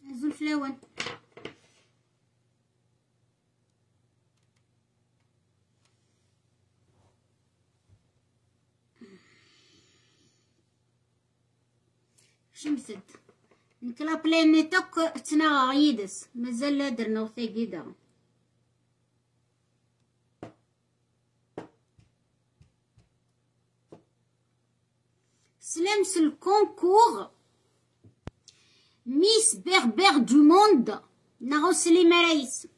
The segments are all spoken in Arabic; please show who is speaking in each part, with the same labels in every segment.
Speaker 1: زول فلاون. شمسد نكلا بلانيتك تنا غيدس مازال لا درنا وثاقيدا. سلامس الكونكور ميس بربر دو موند نغوص لي مرايس.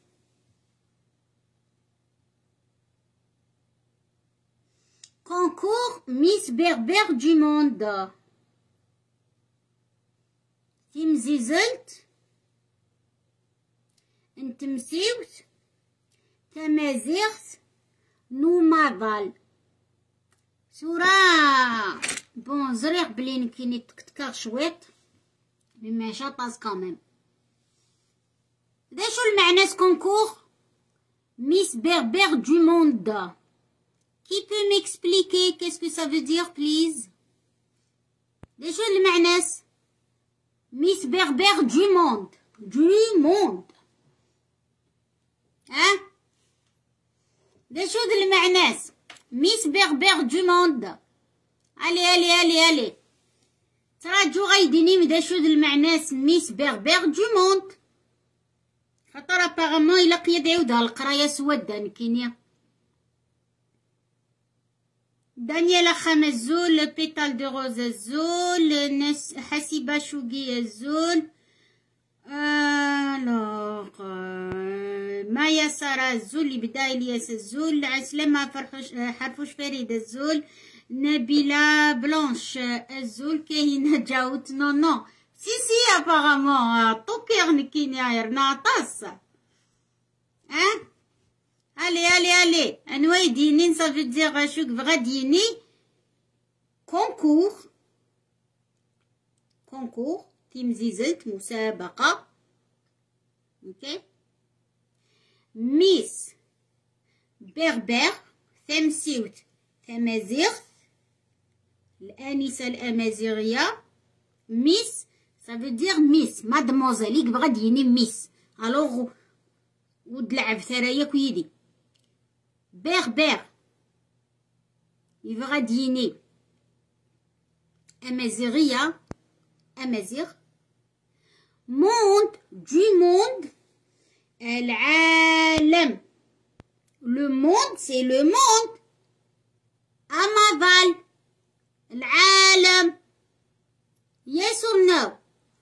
Speaker 1: كونكور ميس بربر دو موند تمزيزلت نتمسيوت تمازيغت نوماضال سورة بون زريق بلي كيني تكتكاغ شويط مما شاطاز كاميم. دا شو المعنى كونكور ميس بربر دو موند؟ Qui peut m'expliquer qu'est-ce que ça veut dire, please? دا شو المعنى ميس بربر دو موند؟ دو موند ها؟ دا شو المعنى ميس بربر دو موند؟ الي تراجعو غايديني مدا شو المعنى ميس بربر دو موند، خاطر ابارامون الا قياد يعاودها القرايه سودا نكينيا. دانييلا خام الزول، بيتال دو روز الزول، حسيبه شوقي الزول، الوغ مايا سارة الزول اللي بدا الياس الزول، عسلامة حرفوش فريد الزول، نبيلة بلانش الزول، كاينة جاوت نو سي ابارامون طوكيغ نكينيا رناطاس. الي انواي دينين صافي دير شوك بغا ديني كونكور تيمزيزلت مسابقة. اوكي ميس بربر تمسيوت تمازيغ الآنسة الأمازيغية. ميس صافي دير ميس مادموزيل بغا ديني ميس الوغ ود لعب ثرايا كويدي بربر يبغى ديني أمازيغية أمازيغ. موند دو موند العالم، لو موند سي لو موند، أمازال العالم. يس اور نو؟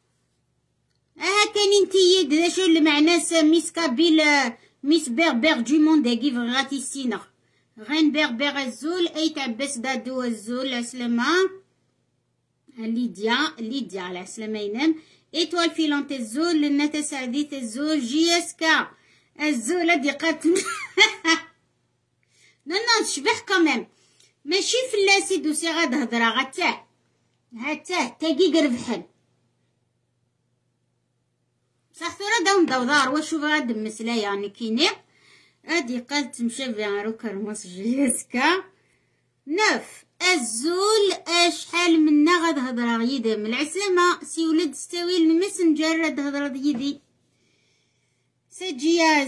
Speaker 1: كان انتي دا شو المعنى ميس كابيل ميس بربر دو موند هاكي فغاتي سينغ غين بربر الزول اي تعبس دادو الزول عسلامة ليديا على عسلامة ينام ايتوال فيلونت الزول لنتا سعديت الزول جي اس كا الزول هادي قاتل نو تشبح كاميم ماشي فلاسي دوسي غاد هضرا هاتاه تاقي قربحل صح ثورة داون دوار وشوف غاد مسلا يعني كيني هادي قالت مشى بيان روكا رموس جيسكا نف الزول اشحال منا غاد هضرا غيدي من العسلامة سي ولد ستاوي المسنجر هاد هضرا ديدي سجيا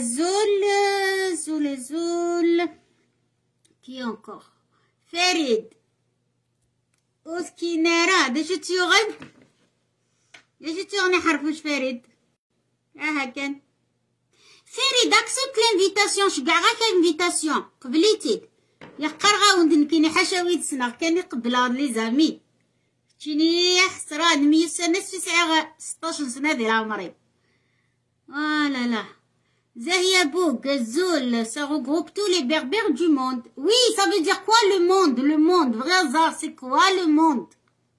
Speaker 1: الزول كي انكور فريد اوسكي نارا داش تيوغد داش تيوغني حرفوش فريد هاكن فريد اكسبت لانفيتاسيون شكاع غاك انفيتاسيون قبليتي يقر غاوند نكيني حشاويد سنة كان يقبل لي زامي تشيني حسران 100 سنة 16 سنة ديال عمري. لا زاهية بوك الزول ça regroupe tous les berbères du monde. Oui, ça veut dire quoi le monde vrai hasard c'est quoi le monde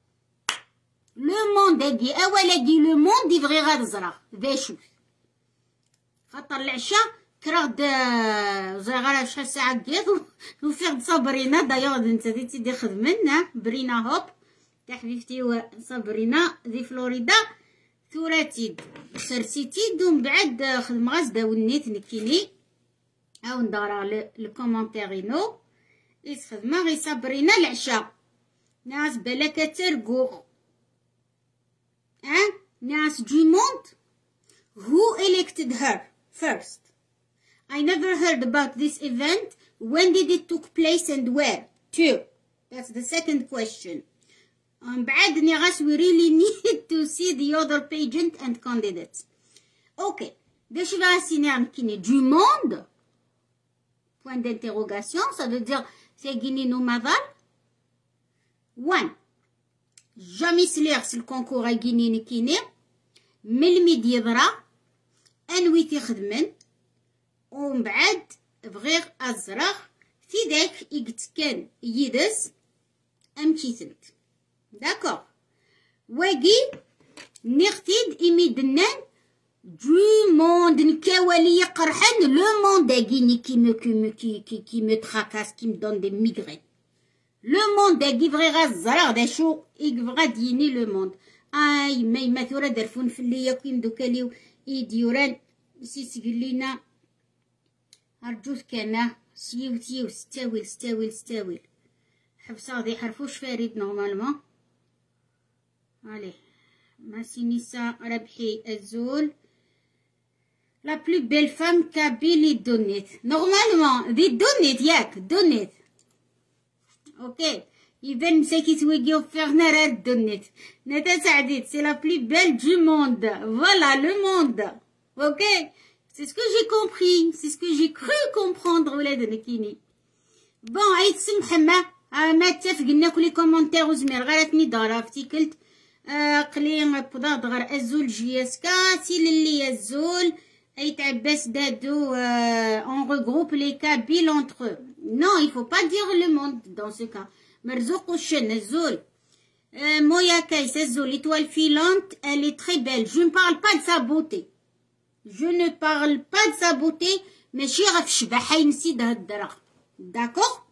Speaker 1: هادي اولاقي لو موند يبغي غير زرا باش خاطر العشاء كرغد زغرا شحال ساعه كيف وفيغ صابرينا دايوغ انت دي خدمنا برينا هوب تاع حبيبتي صابرينا دي فلوريدا ثوراتيد سرسيتيد ومن بعد خدم غازدا ونيت نكيني او ندارا الكومونتيرينو يسخدما غي صابرينا العشاء ناس بلا كترقو ناس دو موند Who elected her first? I never heard about this event. When did it took place and where? 2. That's the second question. بعد نغاس we really need to see the other pageant and candidates. Okay. داش غاسيني كيني du monde? Point d'interrogation. Ça veut dire c'est Guinée no madal. 1. جامي سليغ سي الكونكور غيني كيني ملميد يضرا انويت يخدمن ومن بعد بغيغ ازرغ في داك يقتكن يدس امكيثنت داكوغ واقي نختيد إميدنان دو موند نكاولي يقرحن لو موند اكيني كي مو تراكاس كي مدون دي ميغرين لو موند اكي فغي غازرغ دا شو يبغى ديني لو موند اي ما ثورا درفون في اللي كيم دوكاليو يديوران سيسقلينا ارجوك كان سيو ستاويل حفصه غادي يحرفوش فريد نورمالمون عليه ماسينيسا ربحي الزول لا بلو بيل فام كابيلي دونيت نورمالمون دي دونيت ياك دونيت اوكي يبان مساكي تويقيو فيغنر دونيت نتا سعديت سي لا بلو بيل دو موند فوالا لو موند اوكي سي سكو جي كومبري سي سكو جي كرو كومبروندر ولاد نكيني بون عيد سمحمه ما تفقنا كل كومونتير وزمير غيرتني دارا فتيكلت قليل بضاد غير الزول جياسكا سي للي الزول اي تعباس دادو on regroupe les cas bill entre eux. Non, il faut pas dire le monde dans ce cas. مرزوق الشن الزول مويا كايس الزول étoile filante, elle est très belle. Je ne parle pas de sa beauté. Je ne parle pas de sa beauté. ماشي غا في شبحة ينسيد هاد الدرا. داكوغ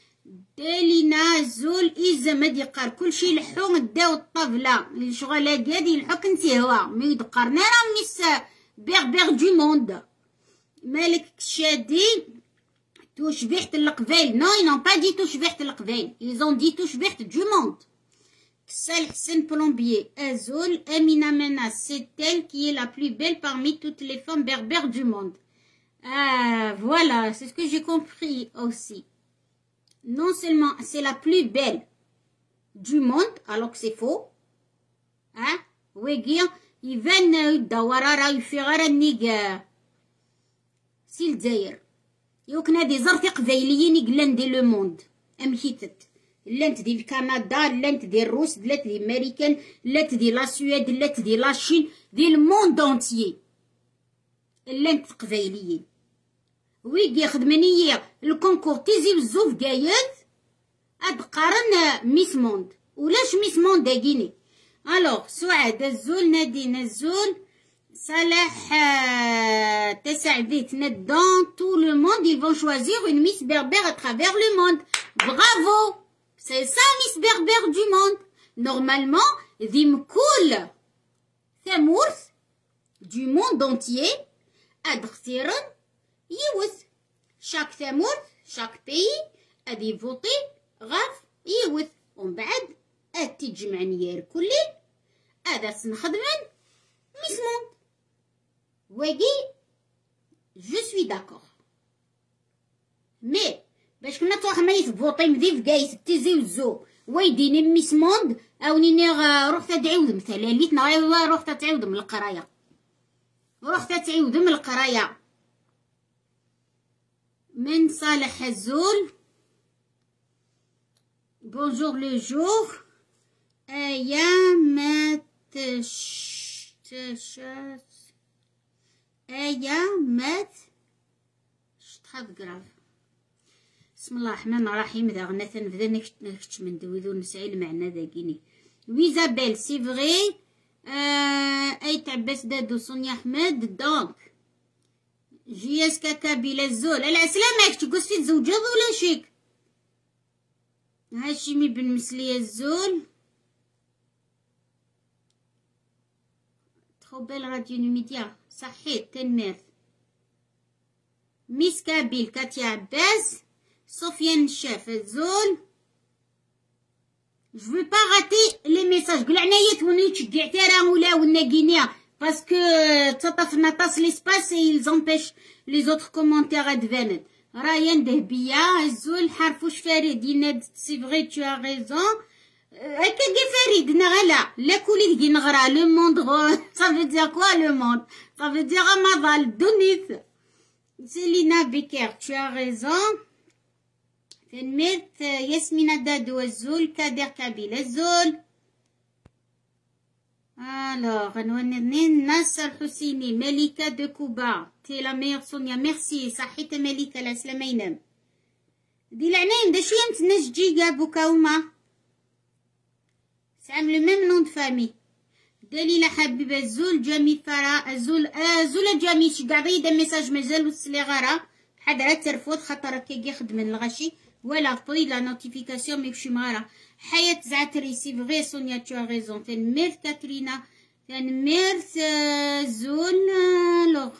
Speaker 1: دالينا الزول إذا ما ديقار كلشي لحو داو الطبلة الشغالة قادي لحو كنتي هوا مي يدقرنا راه ميس بيغ دو موند مالك شادي تشبيحة القبايل. نو ils n'ont pas dit تشبيحة القبايل ils ont dit تشبيحة du monde. كسال حسن بلومبيي الزول أمينة مناس c'est elle qui est la plus belle parmi toutes les femmes berbères du monde. Voilà, c'est ce que j'ai compris aussi. Non seulement c'est la plus belle du monde, alors que c'est faux. Hein? Oui, il vient d'awarara يفيغار النيجا سيل داير يوكنا دي زرتي قبايليين يقلن دي لو موند امكيتت لانت دي الكندا لانت دي الروس لانت دي امريكان لانت دي لا سويد لانت دي لا شين دي الموند اونتيي لانت قبايليين ويجي خدمني الكونكور تيزي بزوف قايد اد قارن ميس موند ولاش ميس موند داكيني. الوغ سعاد الزول نادين الزول صلاح تسعديتنا دون تو لو موند ils vont choisir une miss berbère à travers le monde. Bravo, c'est ça miss berbère du monde. Normalement ذيم كل ثمورث du monde entier اد اختيرن يوث شاك ثمورث شاك بي ادي فوطي غاف يوث ومن بعد تجمع نيار كلين هذا سنخدمن ميس موند واقي جو سوي داكور مي باش كنا تروح ميت فوطي مذيف قايس تيزي وزو ويديني ميس موند اونيني روحت تعاود مثلا ليتنا روحت تعاود من القرايه من صالح الزول بونجور لو جور ايا ما شطحات كراف. بسم الله الرحمن الرحيم. ذا غناثا نبدا نكتش من دويدو نسعي المعنى ذاكيني ويزابيل سي فغي اي تعباس دادو سونيا احمد دونك جياس كابيلا الزول العسلامة تقص في تزوجات ولا شيك هاشمي بن مسلية الزول تخوبال راديو نميديا صحيت تنمير ميس كابيل كاتيا عباس سفيان الشاف الزول. Je veux pas rater les messages. قل عناية وني تشجعتها راه ولا ولنا كينيا parce que تطفنا طاس l'espace et ils empêchent les autres commentaires de venir. Ryan Dehbia, Zul Harfouch Farid, c'est vrai, tu as raison. Farid, Nagala, la coulée de Gingra, le monde, ça veut dire quoi le monde? Ça veut dire Amaval, Donif. Célina Becker, tu as raison. Fenmet, Yasmina Dadou, Zul, Kader Kabil, Zul. Alors, Nasser Houssini, Melika de Kuba, t'es la meilleure Sonia, merci, Sahita Melika, la Slamainem. Dis la name, de chien, Nejjiga Bukaouma. C'est le même nom de famille. Dalila Habib Azul, Jami Farah, Azul, Azul Jami, Shigari, des messages Mazel ou Slegara, Hadra Terfot, Khatarake Gerd Men Rashi, voilà, pris la notification, mais je suis malade. Hayat Zatri, c'est vrai, Sonia, tu as raison. Fais une merde, Katrina. Fais une merde, Zul. Alors,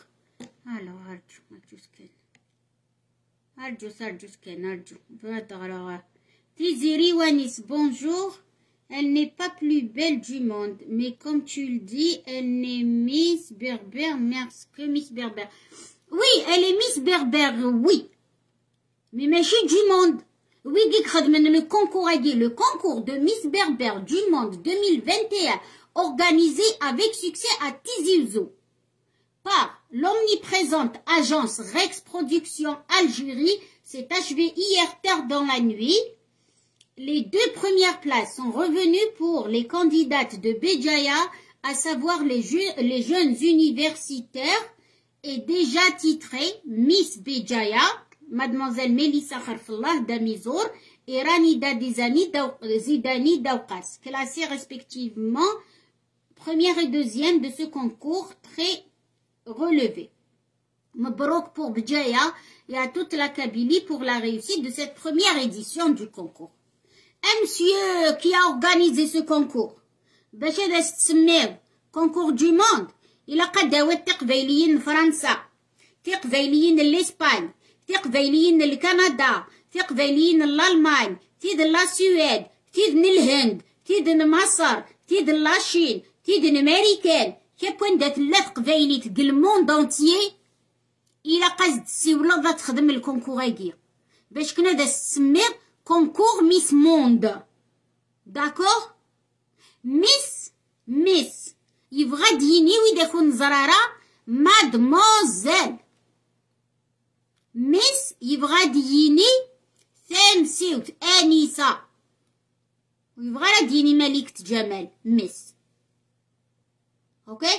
Speaker 1: Arjus. Tiziri Wanis, bonjour. Elle n'est pas plus belle du monde, mais comme tu le dis, elle n'est Miss Berber, merci que Miss Berber. Oui, elle est Miss Berber, oui. Mais machine du monde. Oui, le concours de Miss Berber du monde 2021, organisé avec succès à Tizi Ouzou par l'omniprésente agence Rex Productions Algérie, s'est achevé hier tard dans la nuit. Les 2 premières places sont revenues pour les candidates de Béjaïa, à savoir les jeunes universitaires, et déjà titrées Miss Béjaïa, Mademoiselle Melissa Kharfallah Damizour et Ranida Zidani Daoukas, classées respectivement première et deuxième de ce concours très relevé. Mabrouk pour Béjaïa et à toute la Kabylie pour la réussite de cette première édition du concours. Un monsieur qui a organisé ce concours, Bachar Estsmer, concours du monde, il a قدوات تقبيليين فرنسا, تقبيليين l'Espagne, تقبيليين الكندا, تقبيليين الألمان, تيد la Suède, تيد الهند, تيد مصر, تيد الصين, تيد الأمريكان, كيكون دات 3 قبايلي تقل الموند انتيي إلا قصد السيولة تخدم الكونكور هاكي باش كنا دا تسمير كونكور ميس موند داكوغ ميس يبغى ديني ويدا يكون زرارة مادموزيل ميس يبغى ديني ثامسيوت آنسة ويبغى ديني ملكة جمال ميس اوكي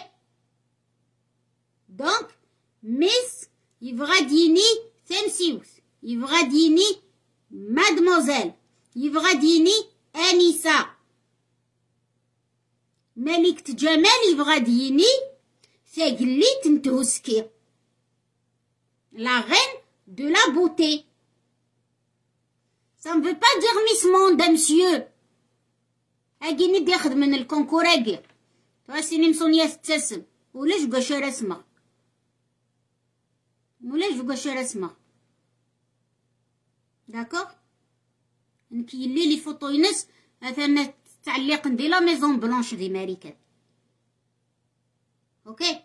Speaker 1: دونك ميس يبغى ديني ثامسيوت يبغى ديني مادموزيل يبغى ديني آنسة ملكة جمال يبغى ديني ثاقليت نتهسكي la reine de la beauté. Ça ne veut pas dire Miss Monde, monsieur. أجيني داخد من الكونكور أجي. فاسيني مسونيا تتسم. ولاش بقى شار اسمه. ولاش بقى شار اسمه. داكوغ؟ نكي اللي فوطو ينس أثناء تعليق دي لا ميزون بلانش دي ماريكان. Ok?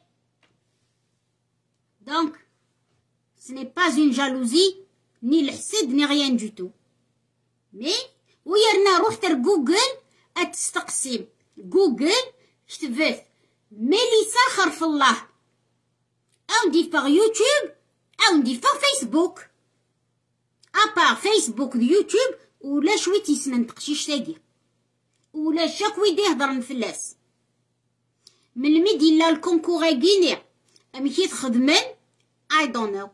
Speaker 1: Donc, ce n'est pas une jalousie, ni le حسد, ni rien du tout. Mais, ويرنا روح تر جوجل أتستقسم. جوجل كتبت ميليسا خرف الله. أو ندير par يوتيوب أو ندير par فيسبوك. أبار فيسبوك يوتيوب ولا شوي تيسنن تقشيش تاقي. ولا شاك ويدي يهضر نفلاس. من الميدي لا الكونكور هاكيني أمي كي تخدمن I don't know.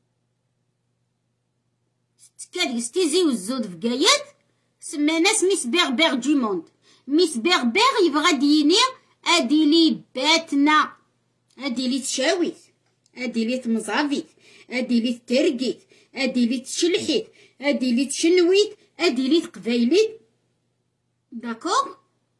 Speaker 1: كاد ستيزي والزود في قايد سماناس ميس بيربير دو موند. ميس بيربير يبغى ديني اديلي باتنا اديلي تشاويت اديلي تمزافيت اديلي ترقيت اديلي تشلحيت اديلي تشنويت اديلي تقبايليت داكوغ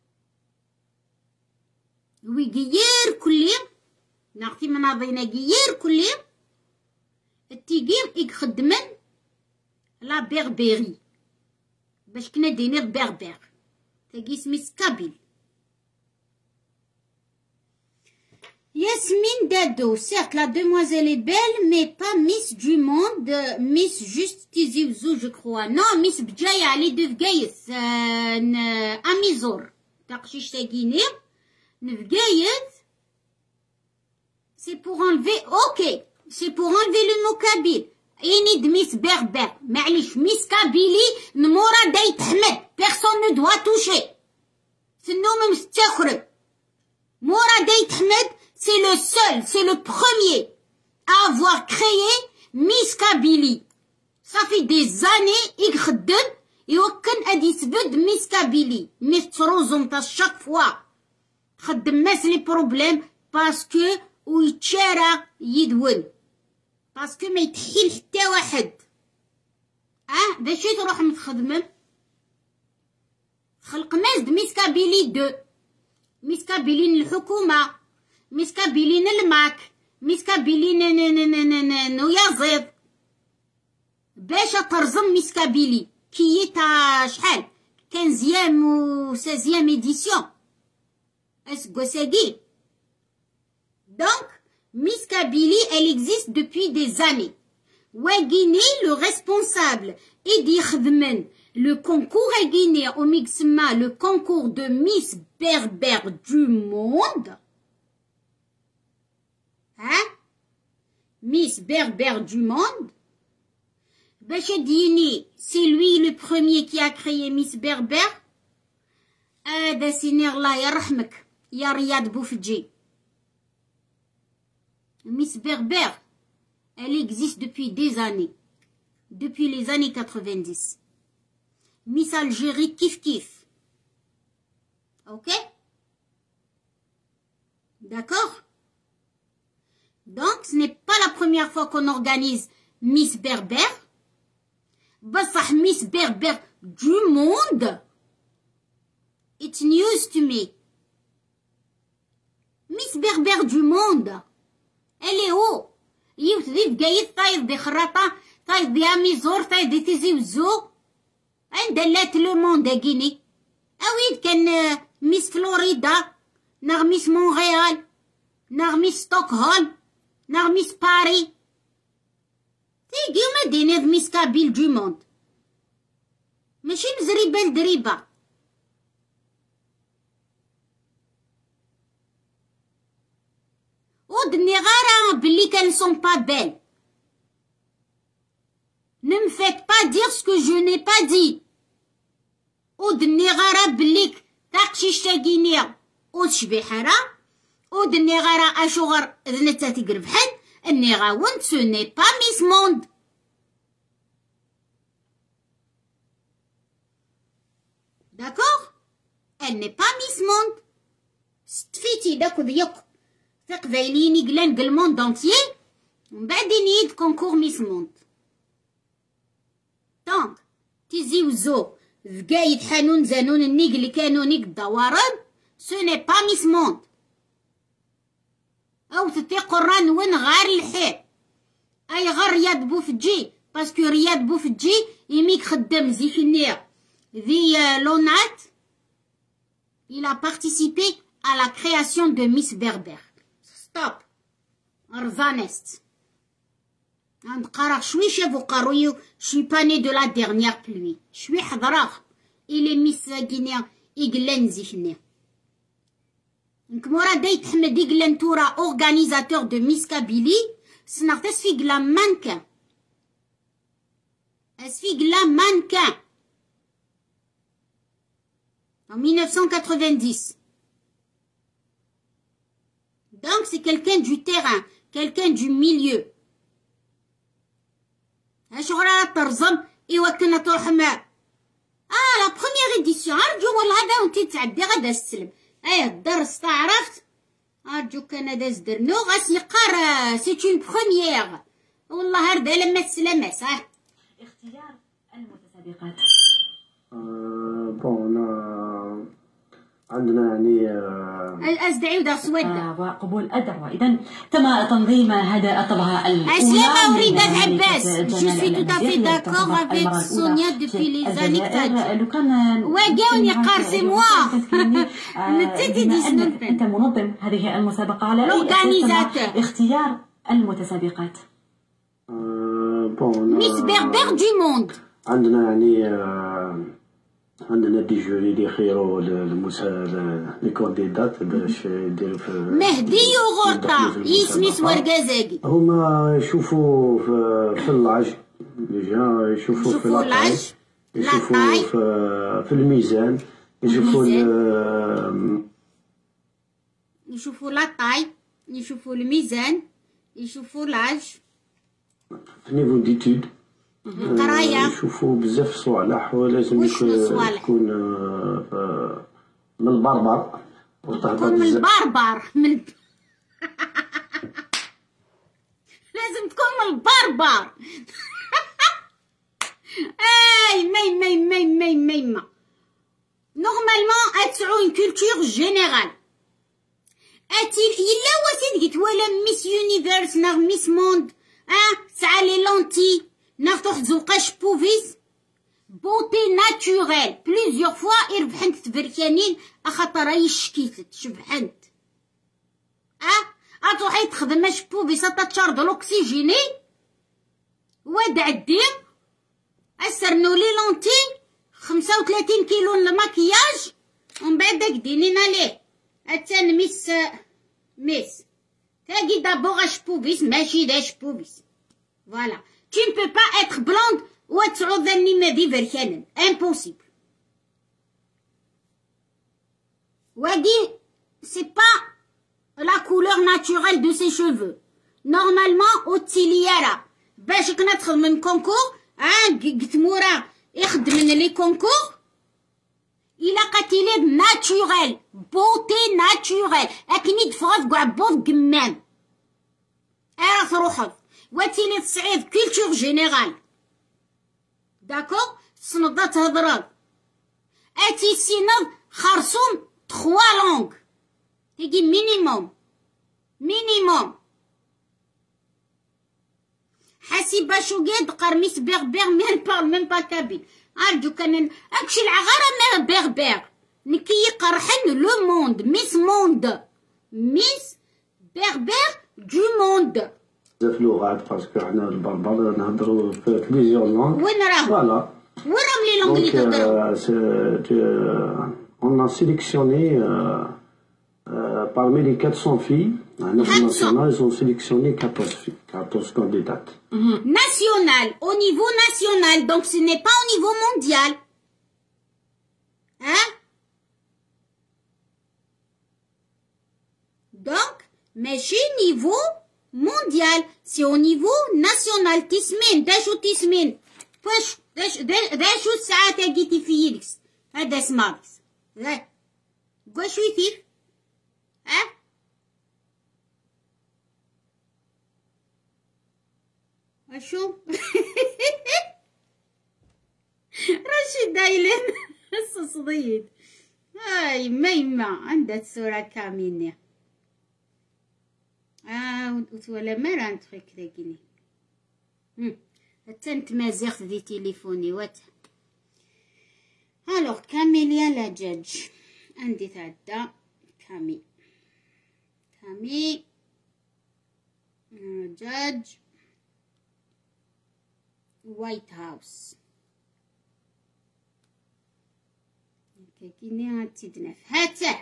Speaker 1: ويجير كل يوم نعطي مناضينا جير كل يوم التيجير يخدمن لا بيربيري باش كنا دينير بيربير تاقي سميس كابيل Yasmine Dado, certes la demoiselle est belle, mais pas Miss du monde, Miss juste Tizi Ouzou, je crois. Non, Miss Bjaya, elle est de Bgaïs, Amizor. Taqchish Taguini, Bgaïs, c'est pour enlever, ok, c'est pour enlever le mot kabyle. Inid Miss Berber, معليش Miss Kabylie, Nmoura Dayt Ahmed, personne ne doit toucher. C'est le nom مستخرب. Moura Dayt Ahmed, c'est le seul, c'est le premier à avoir créé Miss Kabylie. Ça fait des années, il خدم, يوكن أدي يثبت Miss Kabylie. Miss Trozom, à chaque fois. خدم ماس لي بروبليم, parce que, ويتشارع يدون. parce que ما يتحيل حتى واحد. باش تروح متخدمم. خلق ناس Miss Kabylie 2. Miss Kabylie الحكومة. Miss Kabylie الماك. Miss Kabylie نيازيض. باش ترزم Miss Kabylie. كي تا شحال 15e ou 16e édition. اسكوساكي. Donc, Miss Kabylie, elle existe depuis des années. Wagini, le responsable, Edi Khadmen, le concours à Guinée, au Mixma, le concours de Miss Berber du monde. Hein? Miss Berber du monde. Bachadini, c'est lui le premier qui a créé Miss Berber. هذا سينير الله يرحمك يا رياض بوفجي. Miss Berber, elle existe depuis des années. Depuis les années 90. Miss Algérie, kiff kiff. Ok? D'accord? Donc, ce n'est pas la première fois qu'on organise Miss Berber. Bassah Miss Berber du monde. It's news to me. Miss Berber du monde. Elle est où? يوث جاي طايد دي خراطة طايد دي أميزور طايد دي تيزي وزو عند لات لو موند غيني أويد كان ميس فلوريدا نغ ميس مونغيال نغ ميس ستوكهولم نغ ميس باري تيجي مدينة ميس كابيل دو موند ماشي مزريبة لدريبة. qu'elles ne sont pas belles. Ne me faites pas dire ce que je n'ai pas dit. ودني بليك تاقشيش تاقينيا وتشبي حرا ودني اشغر ذنتا تقرب حد اني غاونت ce n'est pas Miss Monde. D'accord? Elle n'est pas Miss Monde. ستفيتي داك ضيق تقبايلين يقلان قل موند دونتيي ومن بعد يد كونكور ميس موند. دونك تيزي وزو فقايد حانون زانون النيق اللي كانوا نيق الدوارد سو ني با ميس موند. او تتي قران وين غار الحيط اي غير رياض بوفجي باسكو رياض بوفجي يميك خدام زيفينيا ذي لونات. Il a participé à la création de Miss Berber. Stop. Arzanest. Je suis pas né de la dernière pluie. Je suis hadrar. Il est Miss Guinée. Iglen Zifne. Nkmora Deit Ahmed Iglen Toura, organisateur de Miss Kabylie, snartes figla mannequin. Esfigla mannequin. En 1990. Donc c'est quelqu'un du terrain, quelqu'un du milieu. La première édition أرجو والله هذا وانتي تعدي غدا السلم الدرس تعرفت أرجو كان هذا زدرنو غاس يقار سيت اون بروميير والله هردا لما تسلم صح.
Speaker 2: اختيار المتسابقات
Speaker 3: بون عندنا يعني
Speaker 1: أزدعي ودا سودا
Speaker 2: وقبول الدعوة. إذا تم تنظيم هذا الطبعة الأولى.
Speaker 1: أسلامة وريدة عباس. جو سوي تو تافي داكور افيك سونيا دوبي لي زاني تاع.
Speaker 2: لو كان
Speaker 1: واقعوني قارسي موا. نتيتي دي سنوفن.
Speaker 2: أنت منظم هذه المسابقة على أي اختيار المتسابقات؟
Speaker 1: ميس بربر دو موند.
Speaker 3: عندنا يعني عندنا دي جوري اللي يخيروا لي كونديدات باش يديروا في
Speaker 1: مهدي وغورطا يسميس ورقازاقي.
Speaker 3: هما يشوفوا في اللاج ديجا، يشوفوا في لاطاي، يشوفوا في الميزان،
Speaker 1: يشوفوا لاطاي، يشوفوا الميزان، يشوفوا لاج،
Speaker 3: في نيفو ديتود
Speaker 1: القرايه،
Speaker 3: يشوفوا بزاف صوالح، ولازم يكون من البربر
Speaker 1: تكون من البربر لازم تكون من البربر. اي مي نورمالمون اتسعو اون كولتور جينيرال اتي الا واسيد قلت ولا ميس يونيفرس ناغ ميس موند سعى لي لونتي ناغ تروح تزوقاش بوفيس بوتي ناتوريل بليزيور فوا يربحنت تبركانين اخاطر راهي شكيتت شبحنت تروحي تخدماش بوفيس تشارد لوكسيجيني ودعدي اسرنو لي لونتي 35 كيلو الماكياج ومن بعد دينينا ليه اتان ميس تاقي دابور اش بوفيس ماشي داش بوفيس فوالا tu ne peux pas être blonde وتعوض النيمة دي بركانا impossible. وادي c'est pas la couleur naturelle de ses cheveux. Normalement اوتيليارا باش كنا تخدم من كونكور قلت مورا يخدم من لي كونكور إلا قتيلي ناتوريل بوتي ناتوريل أكني دفغف قاع بوض قمام راح روحض واتيلي تصعيد كولتور جينيرال داكو تصنضا تهضرض اتي سينض خرصوم 3 لونغ تيجي مينيموم حاسبة شو قاد قرميس بيغ مين با كابين أرجو كان أكشي العغارة ما بيغ نكي قرحن لو موند ميس بيغ دو موند
Speaker 3: بزاف لغات باسكو حنا البربر نهضرو في بليزيور لونغ.
Speaker 1: وين راهم؟
Speaker 3: فوالا
Speaker 1: وين راهم لي لونغ اللي تهضروا؟
Speaker 3: on a sélectionné parmi les 400 filles, à national, ils ont sélectionné 14 candidates.
Speaker 1: National, au niveau national, donc ce n'est pas au niveau mondial. Hein? Donc, mais chez niveau mondial, c'est au niveau national. تسمين داشو تسمين فاش داشو الساعات جيتي في يدكس هذا سماركس لا قول شو يثير شو رشيد دايلين الصديد هاي ميمة عندها صورة كاملة ولا مرة نتخيك ذاكيني حتى نتمازغت دي تليفوني وات الوغ كاميليا لا جاج عندي تعدى كامي جاج وايت هاوس كايني هاتيدناف هاته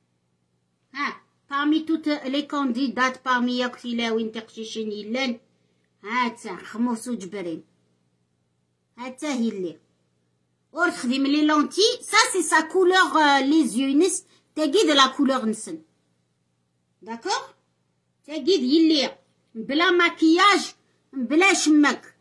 Speaker 1: parmi toutes les candidates parmi ياكتيلاوين تقشيشين يلان هاتا خموس وجبرين هاتا هي اللي اور تخدم لي لونتي سا سي سا كولور لي زيونس تاقيد لا كولور نسن داكوغ تاقيد يلي بلا ماكياج بلا شمك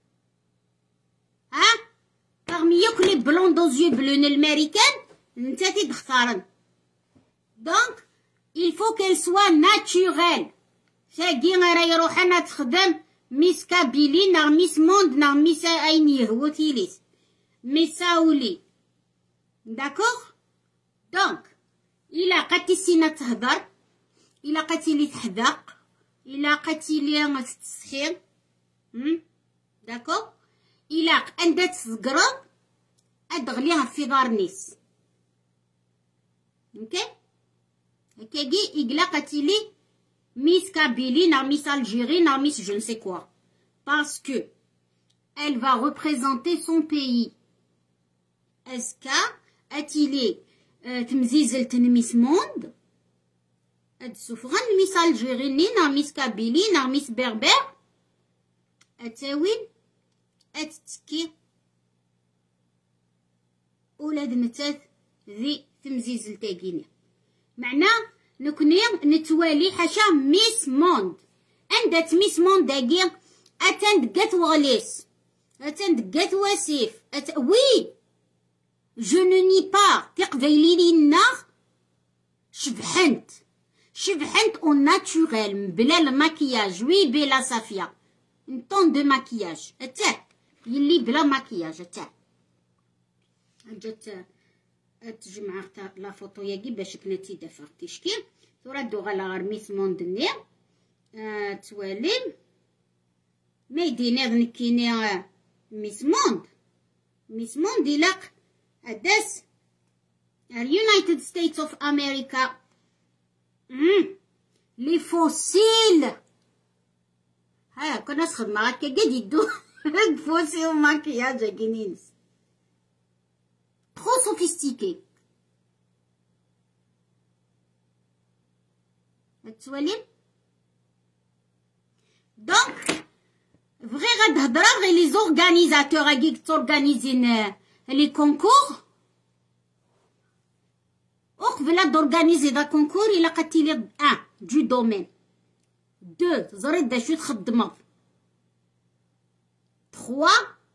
Speaker 1: parmi يوك لي بلون دوزيو بلون الماريكان نتا تختارن دونك il faut qu'elle soit naturelle تاقي راهي روحنا تخدم ميس كابيلي ناغ ميس موند ناغ ميس اين يهوو تيليس ميساولي d'accord donc إلا قاتي سينا تهدر، إلا قاتي لي تحذق، إلا قاتي لي تتسخين، داكو، إلا عندها تزقرب أدغليها في دار نيس، اوكي، هكاكي إقلا قاتي لي Miss Kabylie, na Miss Algérie, na Miss je ne sais quoi. Parce que elle va représenter son pays. Est-ce qu'il est تمزيزلت Miss Monde? هاد سفغان Miss Algérie, na Miss Kabylie, na Miss Berber. أتاوين أتتكي ولاد نتاث ذي تمزيزلتاكيني. معناه نكوني نتوالي حاشا ميس موند. عندها ميس موند داكي اتندقات وغليس، اتندقات واسيف، وي جو نو ني با تقبايلينا شبحنت او ناتوريل بلا الماكياج. وي بلا صافيه طون دو ماكياج اتاه يلي بلا ماكياج اتاه. جات تجمع لا فوتو ياكي باش كنتي دافع تشكيل ثورا دو غالا غير ميس موند ني توالي ما يدينا نكيني ميس موند يلاق اداس اليونايتد ستيتس اوف امريكا. لي فوسيل ها كنا نخدم هكا قاعد يدو فوسيل وماكياج كينينس trop sophistiqué. Donc, vrai radhadra les organisateurs qui organisent les concours. Ou d'organiser des concours, il a quitté 1 du domaine. 2 زرد داشو تخدموا. 3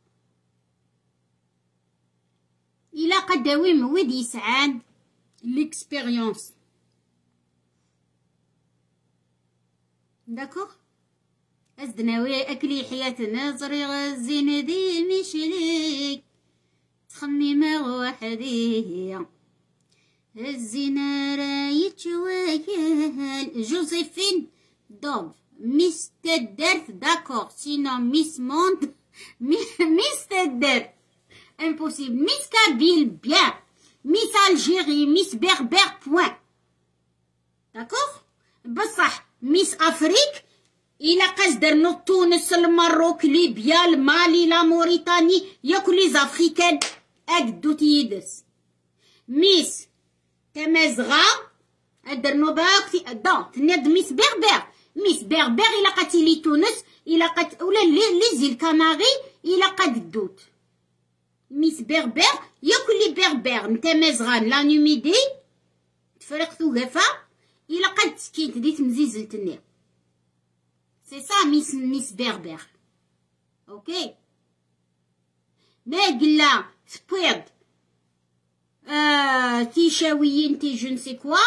Speaker 1: إلا قداوي مواد يسعان l'expérience. داكوغ أزدناوي أكلي حياتنا زريغ الزينة دي مشريك تخميمة وحدي الزينة رايت شوايل. جوزيفين دوب ميس تدرت داكوغ سينو ميس موند ميس تدرت impossible. Miss Kabylie, bien. Miss Algérie, Miss Berber, point. D'accord? بصح Miss Afrique, il a قصدر تونس المروك ليبيا المالي لا موريتاني ياكل لي زافريكان اكدو تيدس. Miss تمازغا ادرنو باكتي دون تناد Miss Berber. Miss Berber il a قاتي لي تونس il a قات ولا لي زيل كناري il a قاد دوت. ميس بربر ياكل لي بربر نتا مازغان لا نوميدي تفرق ثوغفا إلا قد تسكينت دي تمزيزلتني. سي سا ميس بربر. اوكي ما قلا سبويض تيشاويين تي جو نسي كوا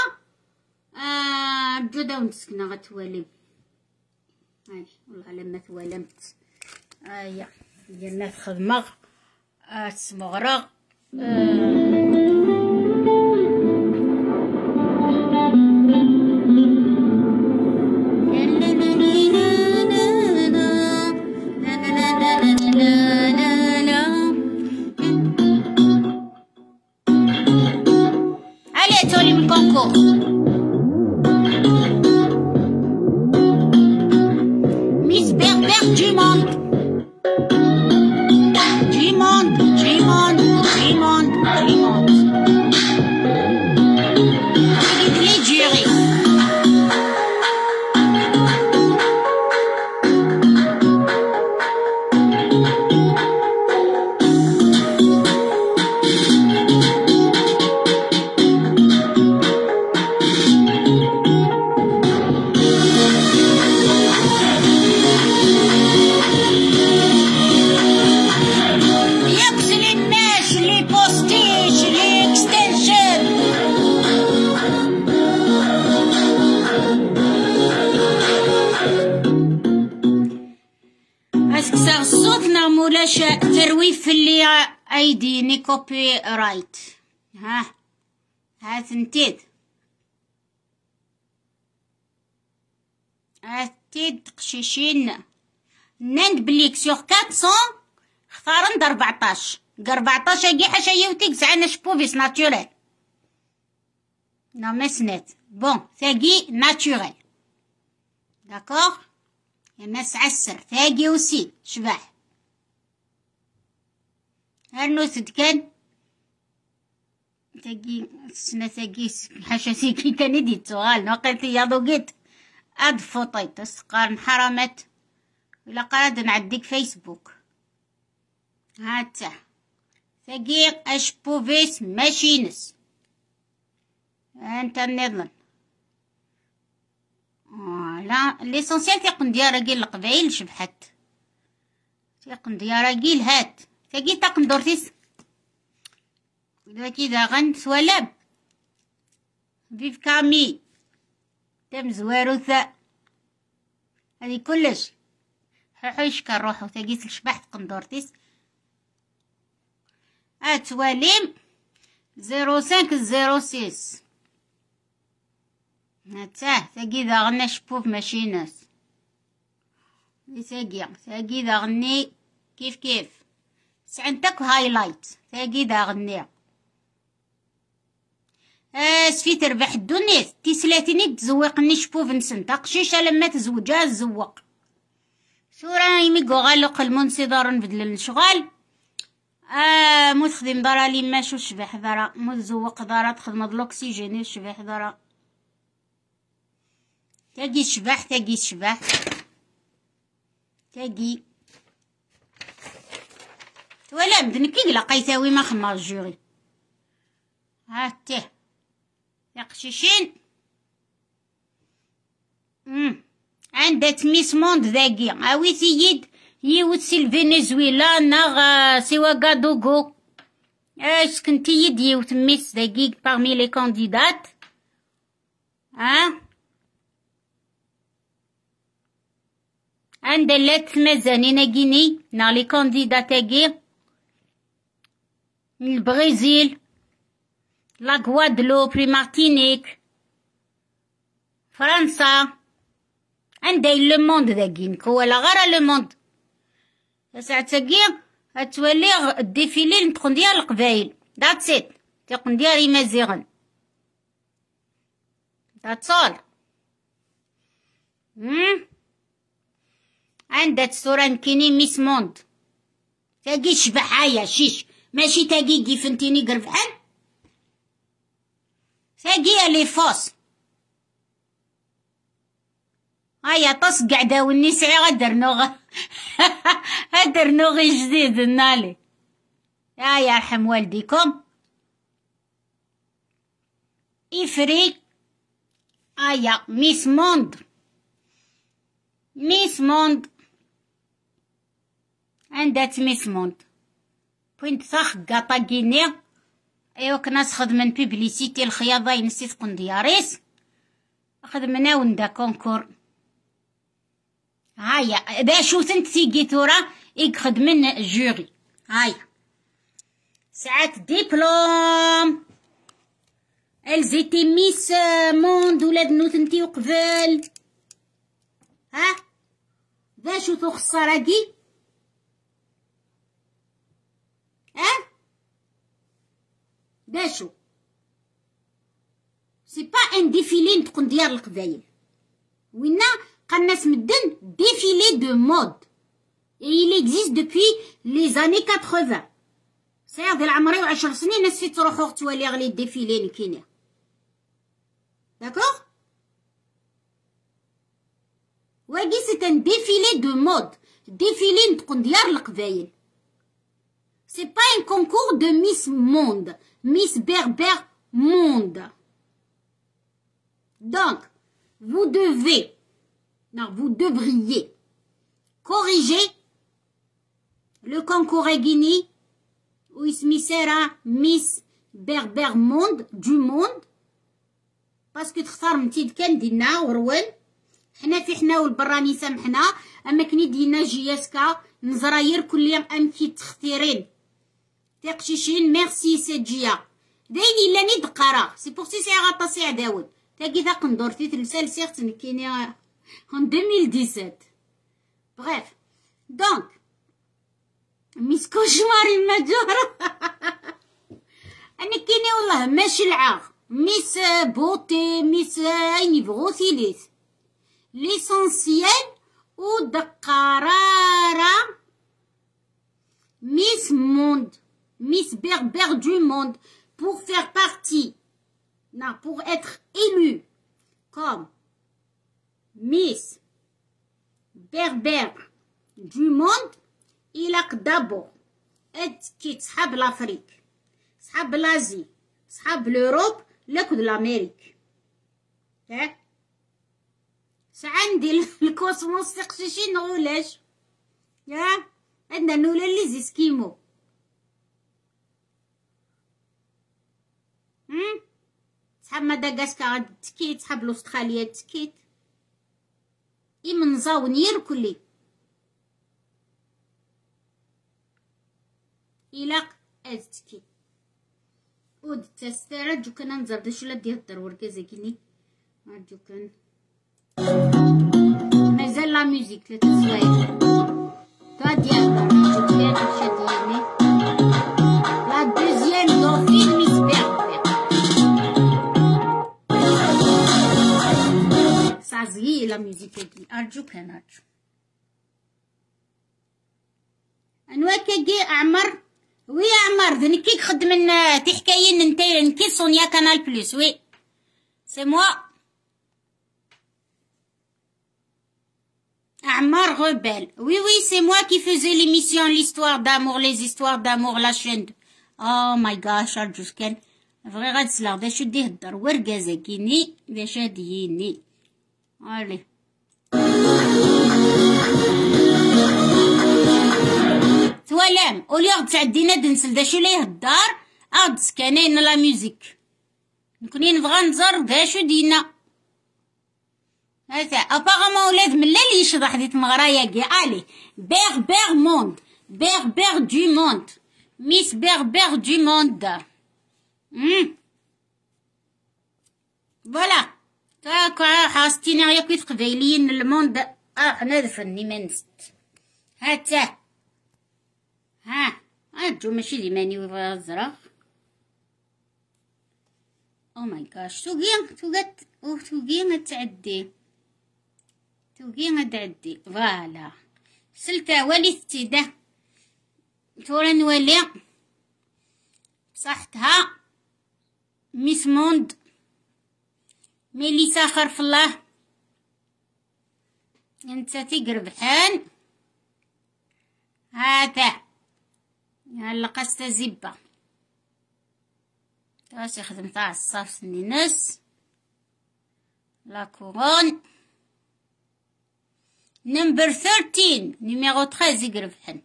Speaker 1: جودا ونسكنا غتوالم. هاي والله لما توالمت يا ديالنا خدمه تسمغرغ allez تولي من الكونكور. ميس بربر du monde. ولاش ترويف اللي ايديني كوبي رايت. ها ثنتيد أتيد تقشيشين ناند بليك سيغ 400 اختارن د 14 14 أجي حاشا يوتيك زعنا شبوفيس ناتوريل نو مسنات بون ثاقي ناتوريل داكوغ يمس عسر ثاقي وسي شباح هرنو تدكن ثاقي سنة ثاقي حاشا سيكي كان يدي تسوغال نوقيت ياضو قيت اد فوطيت قارن حرمت ولا قراد نعديك فيسبوك هاتا ثقيق اشبوفيس ماشينس انت النظن لا ليسونسيال تيقن دياراكيل القبايل شبحت تيقن دياراكيل هات ثقي تاقن دورتيس داكي داغن سوالاب فيف كامي تم زواروثا هذي كلش حيش كنروحو ثقيس الشبح قندورتيس اتواليم 0506 هاتاه ثقي ذا غنى شبوف ماشي ناس ثقي ذا غني كيف سعنتك هايلايت ثقي ذا غني سفي تربح الدنيا تيسلاتيني تزوقني شبوف نسن تقشيشة لما تزوجها تزوق سورة يميقو غالق المنصدر نبدل الشغال مو تخدم دارا لي ماشو شبح دارا مو تزوق دارا تخدم الأكسجين شبح دارا تاقي شبح تاقي ولا مدنكي لقيتاوي ما خمار الجوري هاتيه يقشيشين عندها ميس موند ذاقي اوي سيد يوت سي فنزويلا ناغ سوا غادوغو اش كنتي يد يوت ميس ذاقي باغمي لي كانديدات عندها لات مازانين كيني نا لي كانديدات تاقي من البرازيل لا غوادلوب لي مارتينيك فرنسا عندها لو موند ذاكي ولا غير لو موند ساعة تاقي هتولي الديفيلي نتقن ديال القبايل داتس ات تقن ديال يمازيغن داتس اول عندها الصورة نكيني ميس موند تاقي شبحايا شيش ماشي تاقي كيفنتيني قرفحان تاقي لي فوس هيا طس قعدة والنسعي غدر نوغي جديد نالي يا يرحم والديكم إفري هيا ميس موند عندها ميس موند بوينت صاخ قاطا كينيا ايوا كناس خدمن بيبليسيتي الخياضة نسيت قن دياريس خدمنا وندا كونكور هايا باشو ثنت تيجي ثورا خدمن جوري هايا ساعات ديبلوم الزيتي ميس موند ولاد نوثنتي وقبل ها باشو ثو خساراكي باشو سي با ان ديفيلي نتقن ديال القبايل وينا قناس مدن défilé de mode et il existe depuis les années 80 سير ديال عمري و10 سنين ناس فيت تروحو توالي غلي الديفيلي اللي كاينين داكوغ واقي سي ان défilé de mode défilé نتقن ديال القبايل c'est pas un concours de Miss Monde Miss Berbère Monde donc vous devriez corriger le concours Guinée où il sera Miss Berbère Monde du monde parce que تختار متيد كان دينا وروان حنا في حنا والبراني سامحنا اما كني دينا جياسكا نزراير كل يوم امكي تختيرين تقشيشين ميرسي سجيا دايني لاني دقرا سي بور سي غطاسي داود تاكي ثاق ندورتي تلسال سيغت نكيني en 2017. Bref, donc ميس كوشماري المجارة. أنا كيني والله ماشي العار، ميس بوتي، ميس أين يبغو ثيليث ليسونسيال ودقرارة، ميس موند، ميس berbère du monde, pour faire partie, non, pour être élue comme Miss berbère du monde. Il a d'abord كي تصحاب l'Afrique, تصحاب l'Asie, تصحاب l'Europe, لكن l'Amérique. عندي الكوسموس تقشيشي نغولاش، عندنا نولا لي زيسكيمو. تصحاب مدغشقر تكيت، تصحاب الاستراليا تكيت، من زاونير كلي إلا أزتكي ود تسترى جو كان نزر داش ولا ديال الدار وركازا كيني جو كان مازال لا ميوزيك ثلاث سوايع تا ديال الدار فيها داكشي ديالي. لا دوزيام دوفين ميس بيربير صازي لا ميوزيك دي أرجوك أرجو أنواكي أعمر. وي عمر ذني كي خدمن تحكاين نتايا نكي سونيا كانال بلوس. وي سي موا عمار غوبال. وي وي سي موا كي فوزي ليميسيون ليستوار دامور لي زيستوار دامور لا شين. او ماي غاش ارجوش كان فغي غادسلا داش ديه الدار وركازا كيني باش هاديني الي ثوالام اوليغ تعدينا دنسل داشو ليه الدار اغد سكانين لا ميوزيك نكوني نبغى نزر داشو دينا هذا اباغمون ولاد من اللي يشرح ديت مغرايا كي الي بير موند بير دو موند ميس بير دو موند. فوالا تاكا حاستينا يا كيف قبايليين الموند حنا دفني ما نست هاتا ها هادو ماشي لي ماني وزرق. او ماي غاش توقين تعدي توقين تعدي فوالا سلتا ولي ستيده تورا نولي صحتها ميس موند ميليسا خرف الله انت تقربحان هذا هلا قصت زبة تاسي خدمتها الصاف سنينس لا كورون نمبر 13 نيميرو 13 يقربحن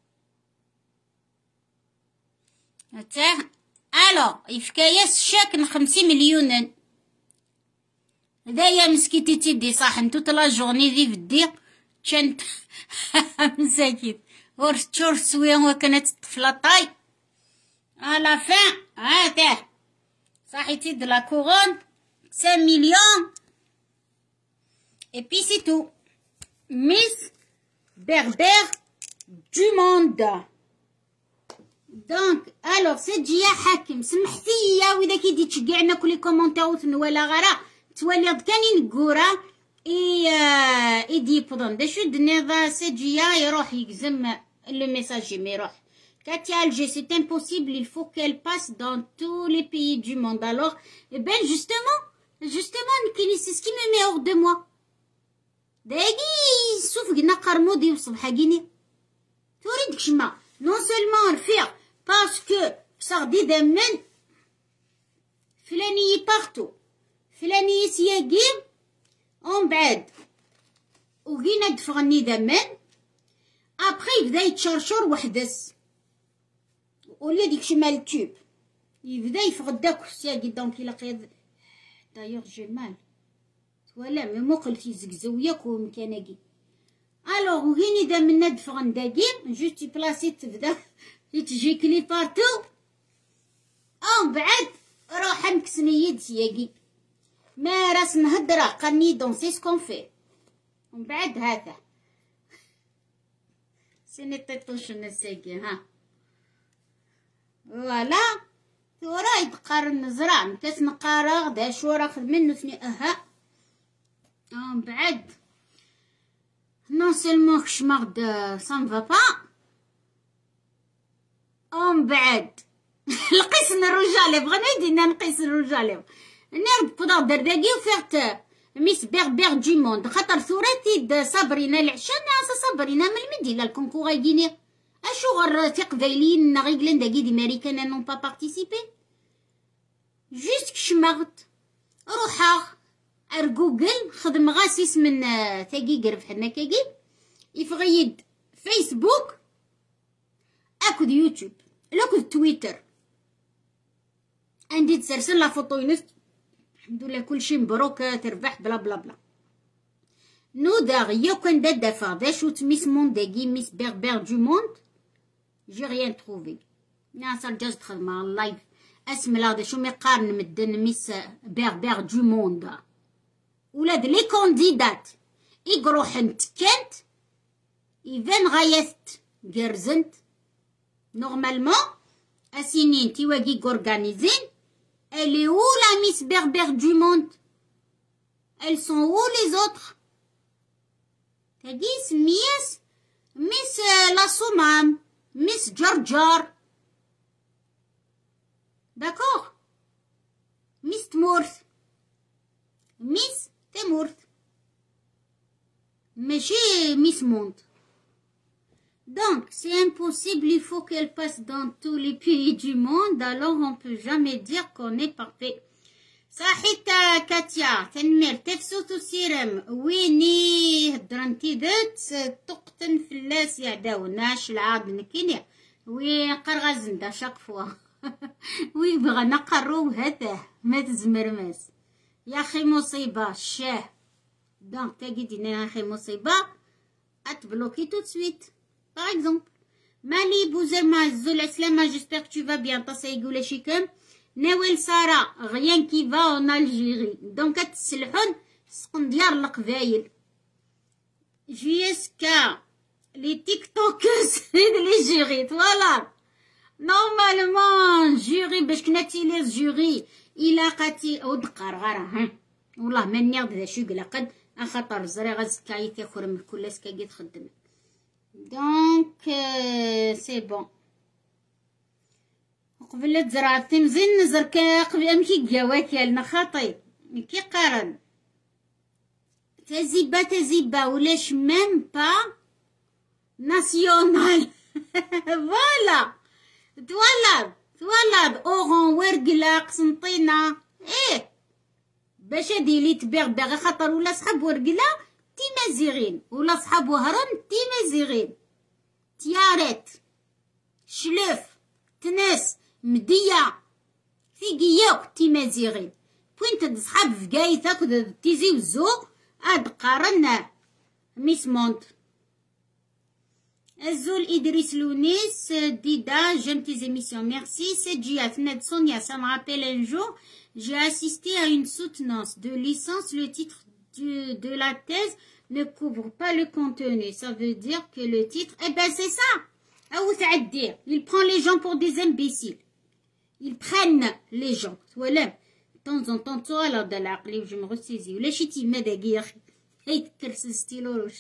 Speaker 1: هتا الو يفكاياس شاكن 50 مليون هدايا مسكيتي تيدي صح نتو تلا جورني دي فدي كانت مساكين ورتشور سويا وكانت الطفله طاي على فين هذا صحي تيد لا كورون 5 مليون اي بي سي تو ميس berbère du monde. دونك الوغ سجي يا حاكم سمحتي يا وإذا كي تشجعنا كل كومونتير ولا غرا تولي كاني نقورا اي دي بودون داشو دنيا سجي يروح يقزم لو ميساج مي يروح Katia Alger, c'est impossible, il faut qu'elle passe dans tous les pays du monde. Alors, eh ben justement, c'est ce qui me met hors de moi. داقي سوف قلنا قرمودي وصبحا قيني توريدك شما نون سولمون رفيع باسكو صغدي دمن فلاني بارتو فلاني سياقيم ومن بعد وقينا دفغني دمن ابخي بدا يتشرشر وحدس ولا ديك شما التوب يبدا يفقد داك السياقي دونك الا قيد دايوغ جي مال ولا مو قلتي زقزوياك ومكانكي الوغ وهيني دا من ندفغن داكيم جوستي بلاصي تبدا تجيك لي بارتو او بعد روح نكسني يد سياقي ما راس نهدرا قني دون سي سكون في ومن بعد هذا سيني طيطوش نساقي ها فوالا ثورا يتقارن نزرع متاس نقارا غدا شورا خذ منو ثني اها ومن بعد نون سيلمون كشما غدا سان فا با ومن بعد لقيسن الرجالي بغينا يدينا نقيس الرجالي نرد بودر درداقي وفيغت ميس بيغ دي موند خاطر ثوراتي صابرينا العشان صابرينا من المدينة الكونكور غايديني اشو غير تقبايلين غيقلن داكي دي ماريكان نون با بارتيسيبي جوست كشمغت روحا ار جوجل خدم غاسيس من تاقي قرب حنا كاقي يفغيد فيسبوك اكد يوتيوب اكد تويتر عندي تسرسل لا فوطوينست الحمد لله كلشي مبروك تربح بلا بلا بلا نودا غيو كان دافا داشو تميس مونداكي ميس بيغ دو موند جي ريان تروفي ناس الجاز تخدم اللايف اسم لا شو ميقارن مدن ميس بيغ دو موند ولاد لي كونديدات يقروحن تكنت ايفان غايثت جرزنت نورمالمون اسينين تيواكي غورغانيزين. Elle est où la Miss Berber du monde? Elles sont où les autres? T'as dit Miss la Soumam, Miss Georgior. D'accord? Miss Tmourth. Miss Tmourth. Mais j'ai Miss Monde. Donc, c'est impossible, il faut qu'elle passe dans tous les pays du monde, alors on peut jamais dire qu'on est parfait. صحيت كاتيا تنمير تفسوت السيرم ويني هدرنتي ذات تقتن فلاس يعداوناش العاد نكينيا وين قرغزن دا شقفوا وي بغا نقرو هذا ما تزمرماس يا اخي مصيبه الشاه دونك تاقيدينا يا اخي مصيبه اتبلوكي تو سويت. Par exemple, Mali Bouzerma Zoula Slama, j'espère que tu vas bien. Tassa Igoula Chikem. Nawel Sara, rien qui va en Algérie. Donc, at Silhon, Skondiar Lakvaïl. Jusqu'à les TikTokers de l'Algérie. Voilà. Normalement, jury, Beshknati les jury, il a Kati Oudkar Gara. Wallah, manière de la chugla qad, un khatar zara Zkaïti Khurm Kuleska Git Khadim. Donc, c'est bon. قبل زرعتي مزين نزر قبل أمشي جواك يا النخاطي كي قارن تزيبا ولاش ميم با ناسيونال فوالا توالد أوغون ورقلا قسنطينة إيه باش هادي لي تبيغ خاطر ولا صحاب ورقلا تيمازيغين ولا صحاب وهران تيمازيغين تيارات شلف تناس مدية فيقياك تيمازيغين وين تد صحاب فقايثة كدا تيزي وزو اد قارنا ميس مونت الزول إدريس لونيس ديدا j'aime tes émissions merci c'est Gia Fned Sonia ça me rappelle un jour j'ai assisté à une soutenance de licence le titre de la thèse ne couvre pas le contenu. Ça veut dire que le titre, eh ben c'est ça. Il prend les gens pour des imbéciles. Ils prennent les gens. Voilà. De temps en temps, toi, alors de l'aqli, je me ressaisis. Ou la chiti, madagir. Hey, quel ce stylo rouge.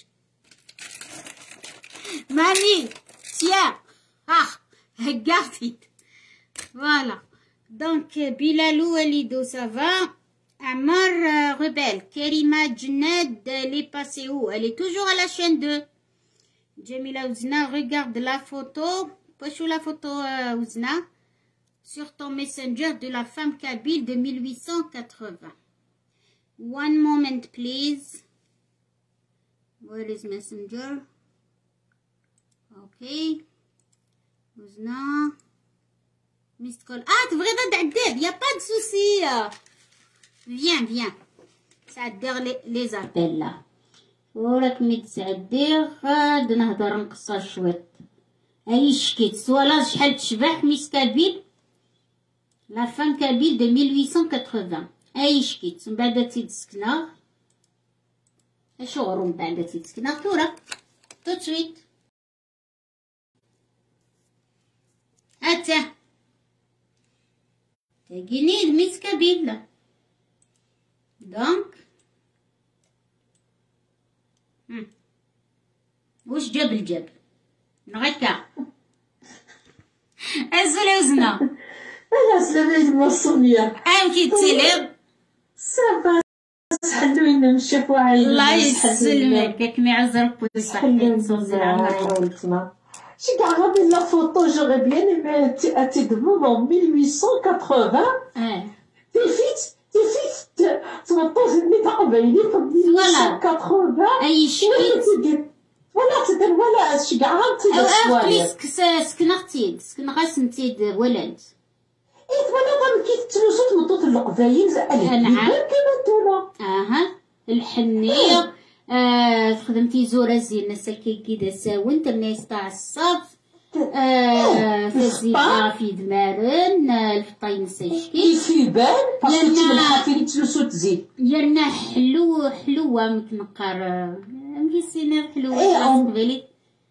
Speaker 1: Mani, tiens. Ah, regarde. Voilà. Donc, Bilalou Alido, ça va. Amar Rebelle, Kerima Djned, elle est passée où? Elle est toujours à la chaîne 2. Jamila Ouzna, regarde la photo. Pochou la photo Ouzna. Sur ton messenger de la femme kabyle de 1880. One moment, please. Where is messenger? Okay. Ouzna. Missed call. Ah, tu devrais d'adder, y a pas de souci. Viens. Ça dire les appels là. وراك متسعدير غاد نهضر نقصر شويط اي شكيت سوالا شحال تشبح ميس كابيل لا فام كابيل دو 1880 اي شكيت من بعد تيد سكنا اش غروم بعد تيتسكنا تورا تو سويت هاتا تاكيني دميت كابيلا دونك واش جاب الجاب نغيكا ازولا وزنا
Speaker 2: انا سلامي سونيا
Speaker 1: كي تسلم
Speaker 2: صافا حلوين نمشي فواحد
Speaker 1: الله يسلمك ياك معزر بوصحتك صوزي العمر
Speaker 2: شي كاع غادي لا فوتو جوغي بيان ايمي تي دو 1880 تي فيت تمطوش مي تقبيلي في 1880
Speaker 1: اي شكيت
Speaker 2: ولا تدير ولا شي كاع غادي
Speaker 1: تسوالف سكن غاسنتيد ولد
Speaker 2: ولا كي تلوسو تمطوط القبايل
Speaker 1: نعم
Speaker 2: كيما
Speaker 1: الحنية خدمتي زورة زينة سكيكي دا ساون ترنيس تاع الصف فزيقة في دمارن الفطاين سيشكي
Speaker 2: في بال باسكو تي الحافين تلوسو تزيد
Speaker 1: يرنا حلوة متنقر مكيسينا حلوة قبيلي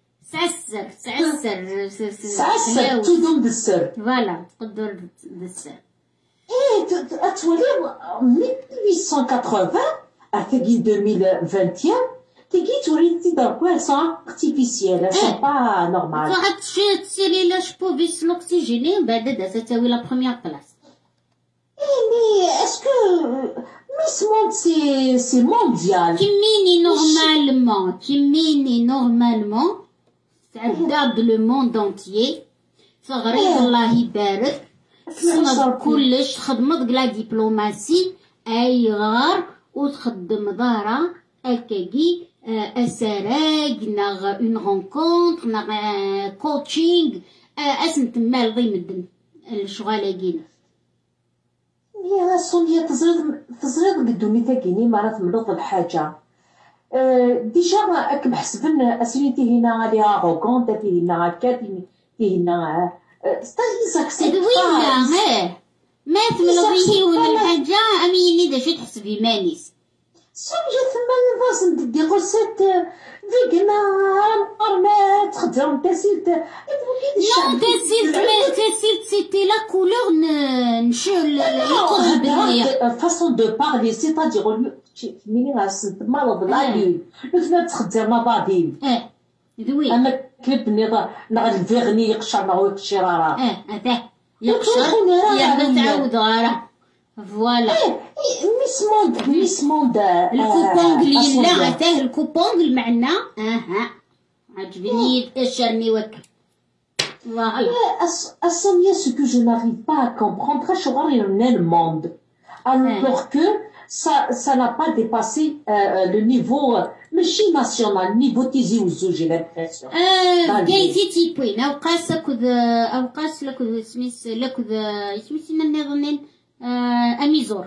Speaker 2: سعسر تدوم بالسر
Speaker 1: فوالا تقدر بالسر
Speaker 2: اتولي 1880 أكيد 2021 تيجي توريتي داركو سون ارتيفيسيال سون با نورمال
Speaker 1: فقط تسيري لا شبو بيس لوكسيجيني بعد دا تساوي لا بروميير بلاص
Speaker 2: مي اسكو ميس موند سي مونديال
Speaker 1: كيميني نورمالمون تعداد لو موند انتيي تغريد الله يبارك تصنب كلش تخدمت لا دبلوماسي اي غار وتخدم ظهرا هكاكي اسراج ناغ اون رونكونتر ناغ كوتشينغ اسم تما لضي مدن الشغالاكينا
Speaker 2: يا سونيا تزريد قدومي تاكيني مرات تمرض الحاجه ديجا راك محسبن اسينيتي هنا عليها غوكونت تي هنا هكا تي هنا ستاي زاكسيبت
Speaker 1: وين ما تملضيه ولا الحاجه اميني دا شي تحسبي مانيس
Speaker 2: سونيا ثما لازم دي غوسيت فيغنا ارمات خدم تسيت
Speaker 1: نو تسيت سيتي لا كولور نشيل الكود بالليل
Speaker 2: فاصون دو بارلي سيتادير ملي غاسنت مرض العيون مثلا تخدم مبادين
Speaker 1: دوي
Speaker 2: اما كلب نغ الفيغني يقشر نغ يقشرارا
Speaker 1: هذا يقشر يعمل تعاود غاره فوالا
Speaker 2: ميس موند
Speaker 1: الكوبونغ لا عتاه الكوبونغ معنا عجبني اشرني وك فوالا
Speaker 2: Sonia, ce que je n'arrive pas à comprendre, très souvent il y en a le monde, alors que ça n'a pas dépassé le niveau national, niveau Tizi Ouzou, j'ai l'impression.
Speaker 1: جايتي تيبوين أو قاس أو قاس لكذا سميس لكذا سميسنا نظنين أميزور.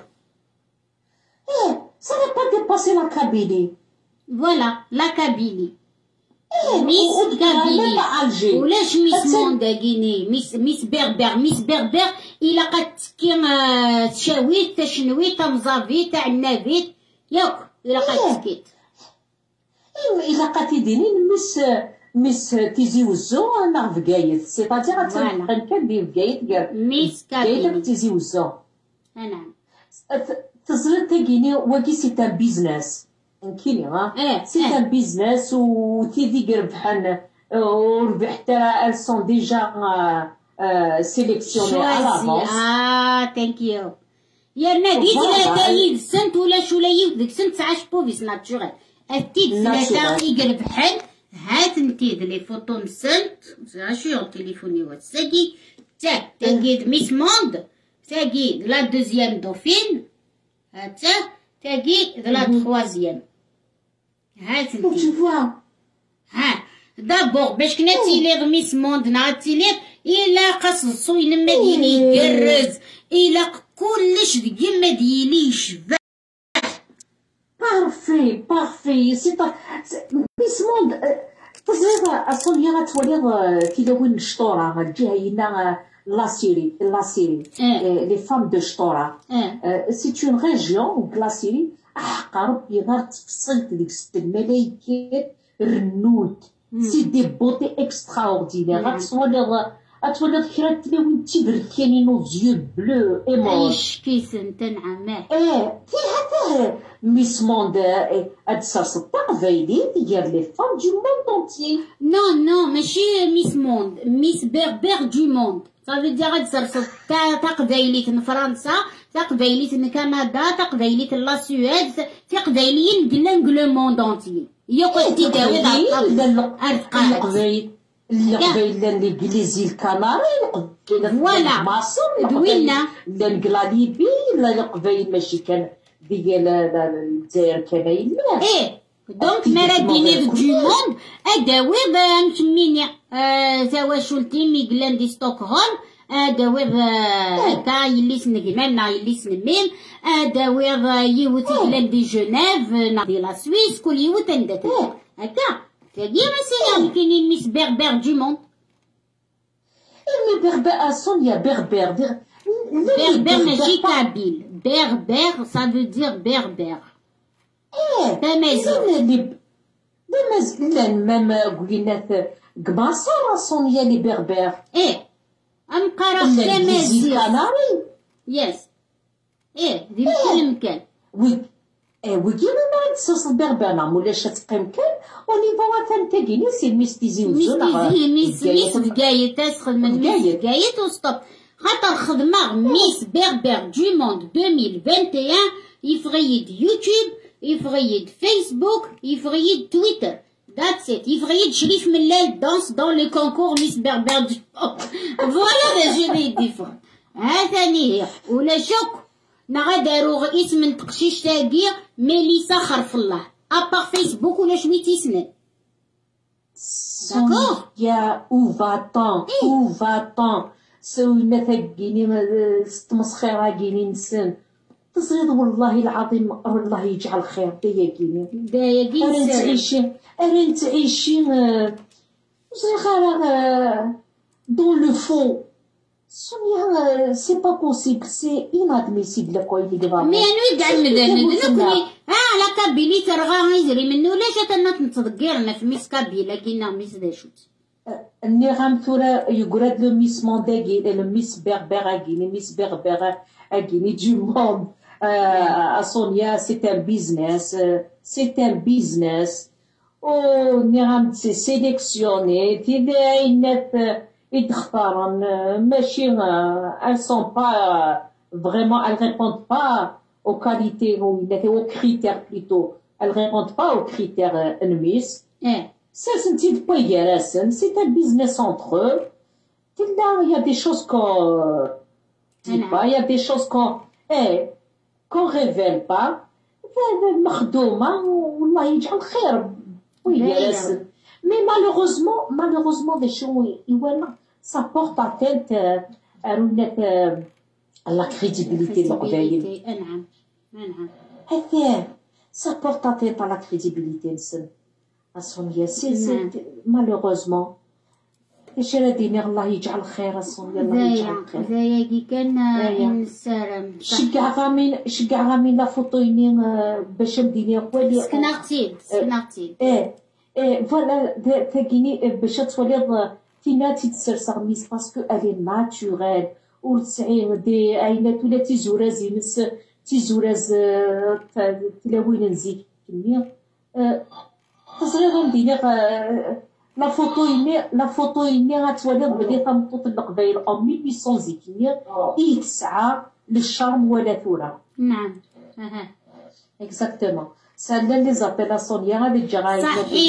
Speaker 2: Ça n'a pas dépassé la Kabylie.
Speaker 1: Voilà, la Kabylie. ميس كابيلي ولاش ميس موندا كيني ميس بربر إلا قد تكي تشاويت تشنويت تمزافيت تاع النافيت ياك إلا قد تكيت
Speaker 2: إلا قد تديني ميس تيزي وزو أنا في بقايت سيتادير كان دير بقايت
Speaker 1: ميس كابيلي
Speaker 2: تيزي وزو
Speaker 1: نعم
Speaker 2: تزرد تاكيني واكي سي تان بيزنس كيني سي ان بيزنس وتيدي ربحان وربحت elles sont déjà sélectionnées à l'avance.
Speaker 1: thank you. يا ناديت لا تايد سنت ولا شولاي وديك سنت عاش بوفيس ناتشورال التيد ثلاثة يقربحان هات نتيد لي فوتو نسنت شو تليفوني واتساكي تاك تاكيد ميس موند تاكيد لا دوزيام دوفين هاتا تاكيد لا تخوازيام هات انتي ها دابور باش كنا تيليغ ميس موند نهار تيليغ إلا قصصو ينما ديالي يقرز إلا كلش ديما ديالي يشبع
Speaker 2: بارفي سي ميس موند تزيد سونيا غتولي تيلوين شطورة غتجي هنا لا سيري لي فام دو شطورة سي اون ريجيون لا سيري أحقا ربي غير تفصلت ديك 6 الملايكان رنود سي دي بوتي اكستراوردينير غتولي كرا تلاوين تيبركانين وزيو بلو ايمون
Speaker 1: عيش كيس انت نعم
Speaker 2: فيها ميس موند هاد سارس التقبايلي ديال لي فام دو موند اونتيي
Speaker 1: نو ماشي ميس موند ميس بير دو موند صافي دي غادي تصرص تقبايليت فرنسا تقبايليت كندا تقبايليت لا سويد تقبايليين كلان موند اونتيي هي كنتي داوي
Speaker 2: القبايل الانجليزي الكناري
Speaker 1: فوالا
Speaker 2: مصر
Speaker 1: دوينا
Speaker 2: الانجلاليبي القبايل ماشي كان ديال الجزائر كناين
Speaker 1: دونك مراديني دو موند اداوي مسميني تواشلتي ميغلان دي ستوكهولم اداوي هكا يلي سنقمالنا يلي سنميم اداوي يوت غلان دي جنيف دي لا سويس كل يوت ندات هكا تاقي مسيا كاينين ميس بير دو موند
Speaker 2: مي بربر سونيا بربر
Speaker 1: ماشي كابيل بربر سا فو دير بربر تمازيغ
Speaker 2: لا مام قلنا قماصة سونيا لي بربر
Speaker 1: أنقرة تمازيغ يس دي كل مكان
Speaker 2: وكيما ما تصوص البربانة مولاش تقيم كان ونيفو مثلا تاقيني سي الميستيزي وزونا
Speaker 1: ميس بقايت تسخد من ميس بقايت وستوب خاطر خدمة ميس بربر دو موند 2021 يفغيد يوتيوب يفغيد فيسبوك يفغيد تويتر That's it. يفغيد شريف ملال دانس دون لي كونكور ميس بربر دو موند فوالا جوني ديفرون ها ثاني هي ولا شك نغا دارو اسم تقشيش تاقي ميليسا خرف الله ابار فيسبوك ولا شويتي سنان داكوغ
Speaker 2: يا او فاتون سوينا ثقيني ست مسخيرة كيني نسن تصيد والله العظيم والله يجعل خير دايا كيني أرين تعيشي دون لو فون سونيا سي با بوسيبل سي انادميسيبل كوي لي غرام
Speaker 1: مي انو يقعد نكوني على كابيلي ترغا يجري منو لا جاتنا تنتذكرنا في ميس كابيلا كينا ميس داشوت
Speaker 2: اني غام ثورا يقرد لو ميس مونداكي لو ميس بربراكي ميس بربراكي دو موند سونيا سي ان بيزنس او ني غام سيليكسيوني تي عينات يتختارن ماشي elles sont pas vraiment elles répondent pas aux qualités ou aux critères plutôt elles répondent pas aux critères NMIS ça c'est une petite poignarde c'est un business entre eux il y a des choses qu'on dit pas il y a des choses qu'on révèle pas مخدومة والله يجعل خير ويجرسن mais malheureusement des choses ça porte atteinte à la crédibilité de l'orgueil. Ça porte atteinte à la crédibilité à Sonia. C'est malheureusement. الشرادين الله يجعل خير الصوم الله يجعل خير
Speaker 1: زايا كان انسان
Speaker 2: شكع غامين لا فوطويني باش نديني قوالي
Speaker 1: سكناغتيد
Speaker 2: فوالا تاكيني باش تولي فينا تيتسرسغ ميس باسكو الي ناتوريل وتسعي دي عينات ولا تيزوراز ينس تيزوراز تلاوين نزيك كمية تصغير غنديني لا فوطويني غتولي بلي تنطوط القبايل ان 1800 زيكيني تسعى للشرم ولا ثورة
Speaker 1: نعم
Speaker 2: اكزاكتومون سالا لي زابيلاسيون يا غادي تجي غاية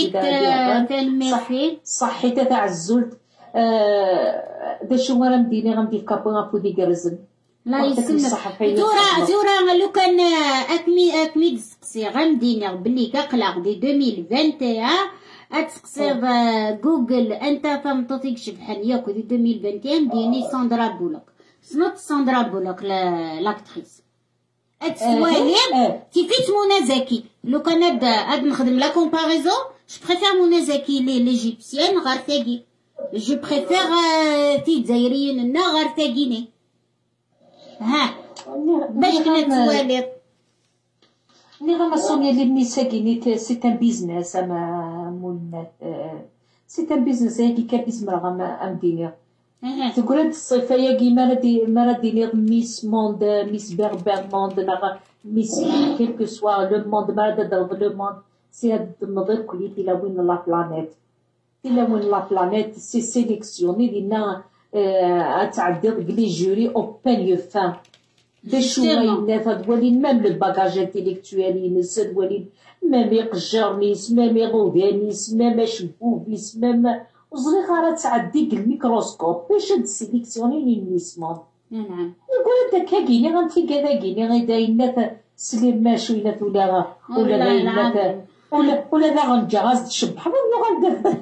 Speaker 2: صحيت تاع الزلت دا شو غندير كابو دي كرزن
Speaker 1: لا يسلمك زورا لو كان اكمي تسقسي غندير بلي كقلق دي 2021 اتسقسي جوجل انت تمطيك شبحال ياك دي 2021 ديني ساندرا بولوك سنوت ساندرا بولوك لاكتريس اتسوالي كيفيت منى زكي لو كان هاد نخدم لا كومباريزون جو بريفير منى زكي ليجيبسيان غير تاكي جو بريفير تي دزايريين لنا غير تاكيني ها باش كنا تسوالي
Speaker 2: غا سونيا اللي مساكيني سي ان بيزنس اما مولات سي ان بيزنس هاكي كبزمر غا مديني تقول هاد الصيفه يا كي ما ديني ميس موند ميس بيربر موند لا ميس كيلكو سوا لو موند ما ضرب لو موند سي هاد النظر كلي الى وين لا بلانيت الى وين لا بلانيت سي سيليكسيوني لينا تعدي لي جوري او بانيو فان دي شوينات هاد ولين ميم لو باكاج انتيليكتويال ينس هاد ولين ميم يقجرنيس ميم يغوغانيس ميم شبوبيس ميم وصغير راه تعدي الميكروسكوب باش هاد السيليكسيوني للنسمون.
Speaker 1: نعم.
Speaker 2: يقول هذاك كايني غنتي كذا كايني غير داينات سليم ماشوينات ولا داينات ولا لا غنجا غاز تشبح ولا غندير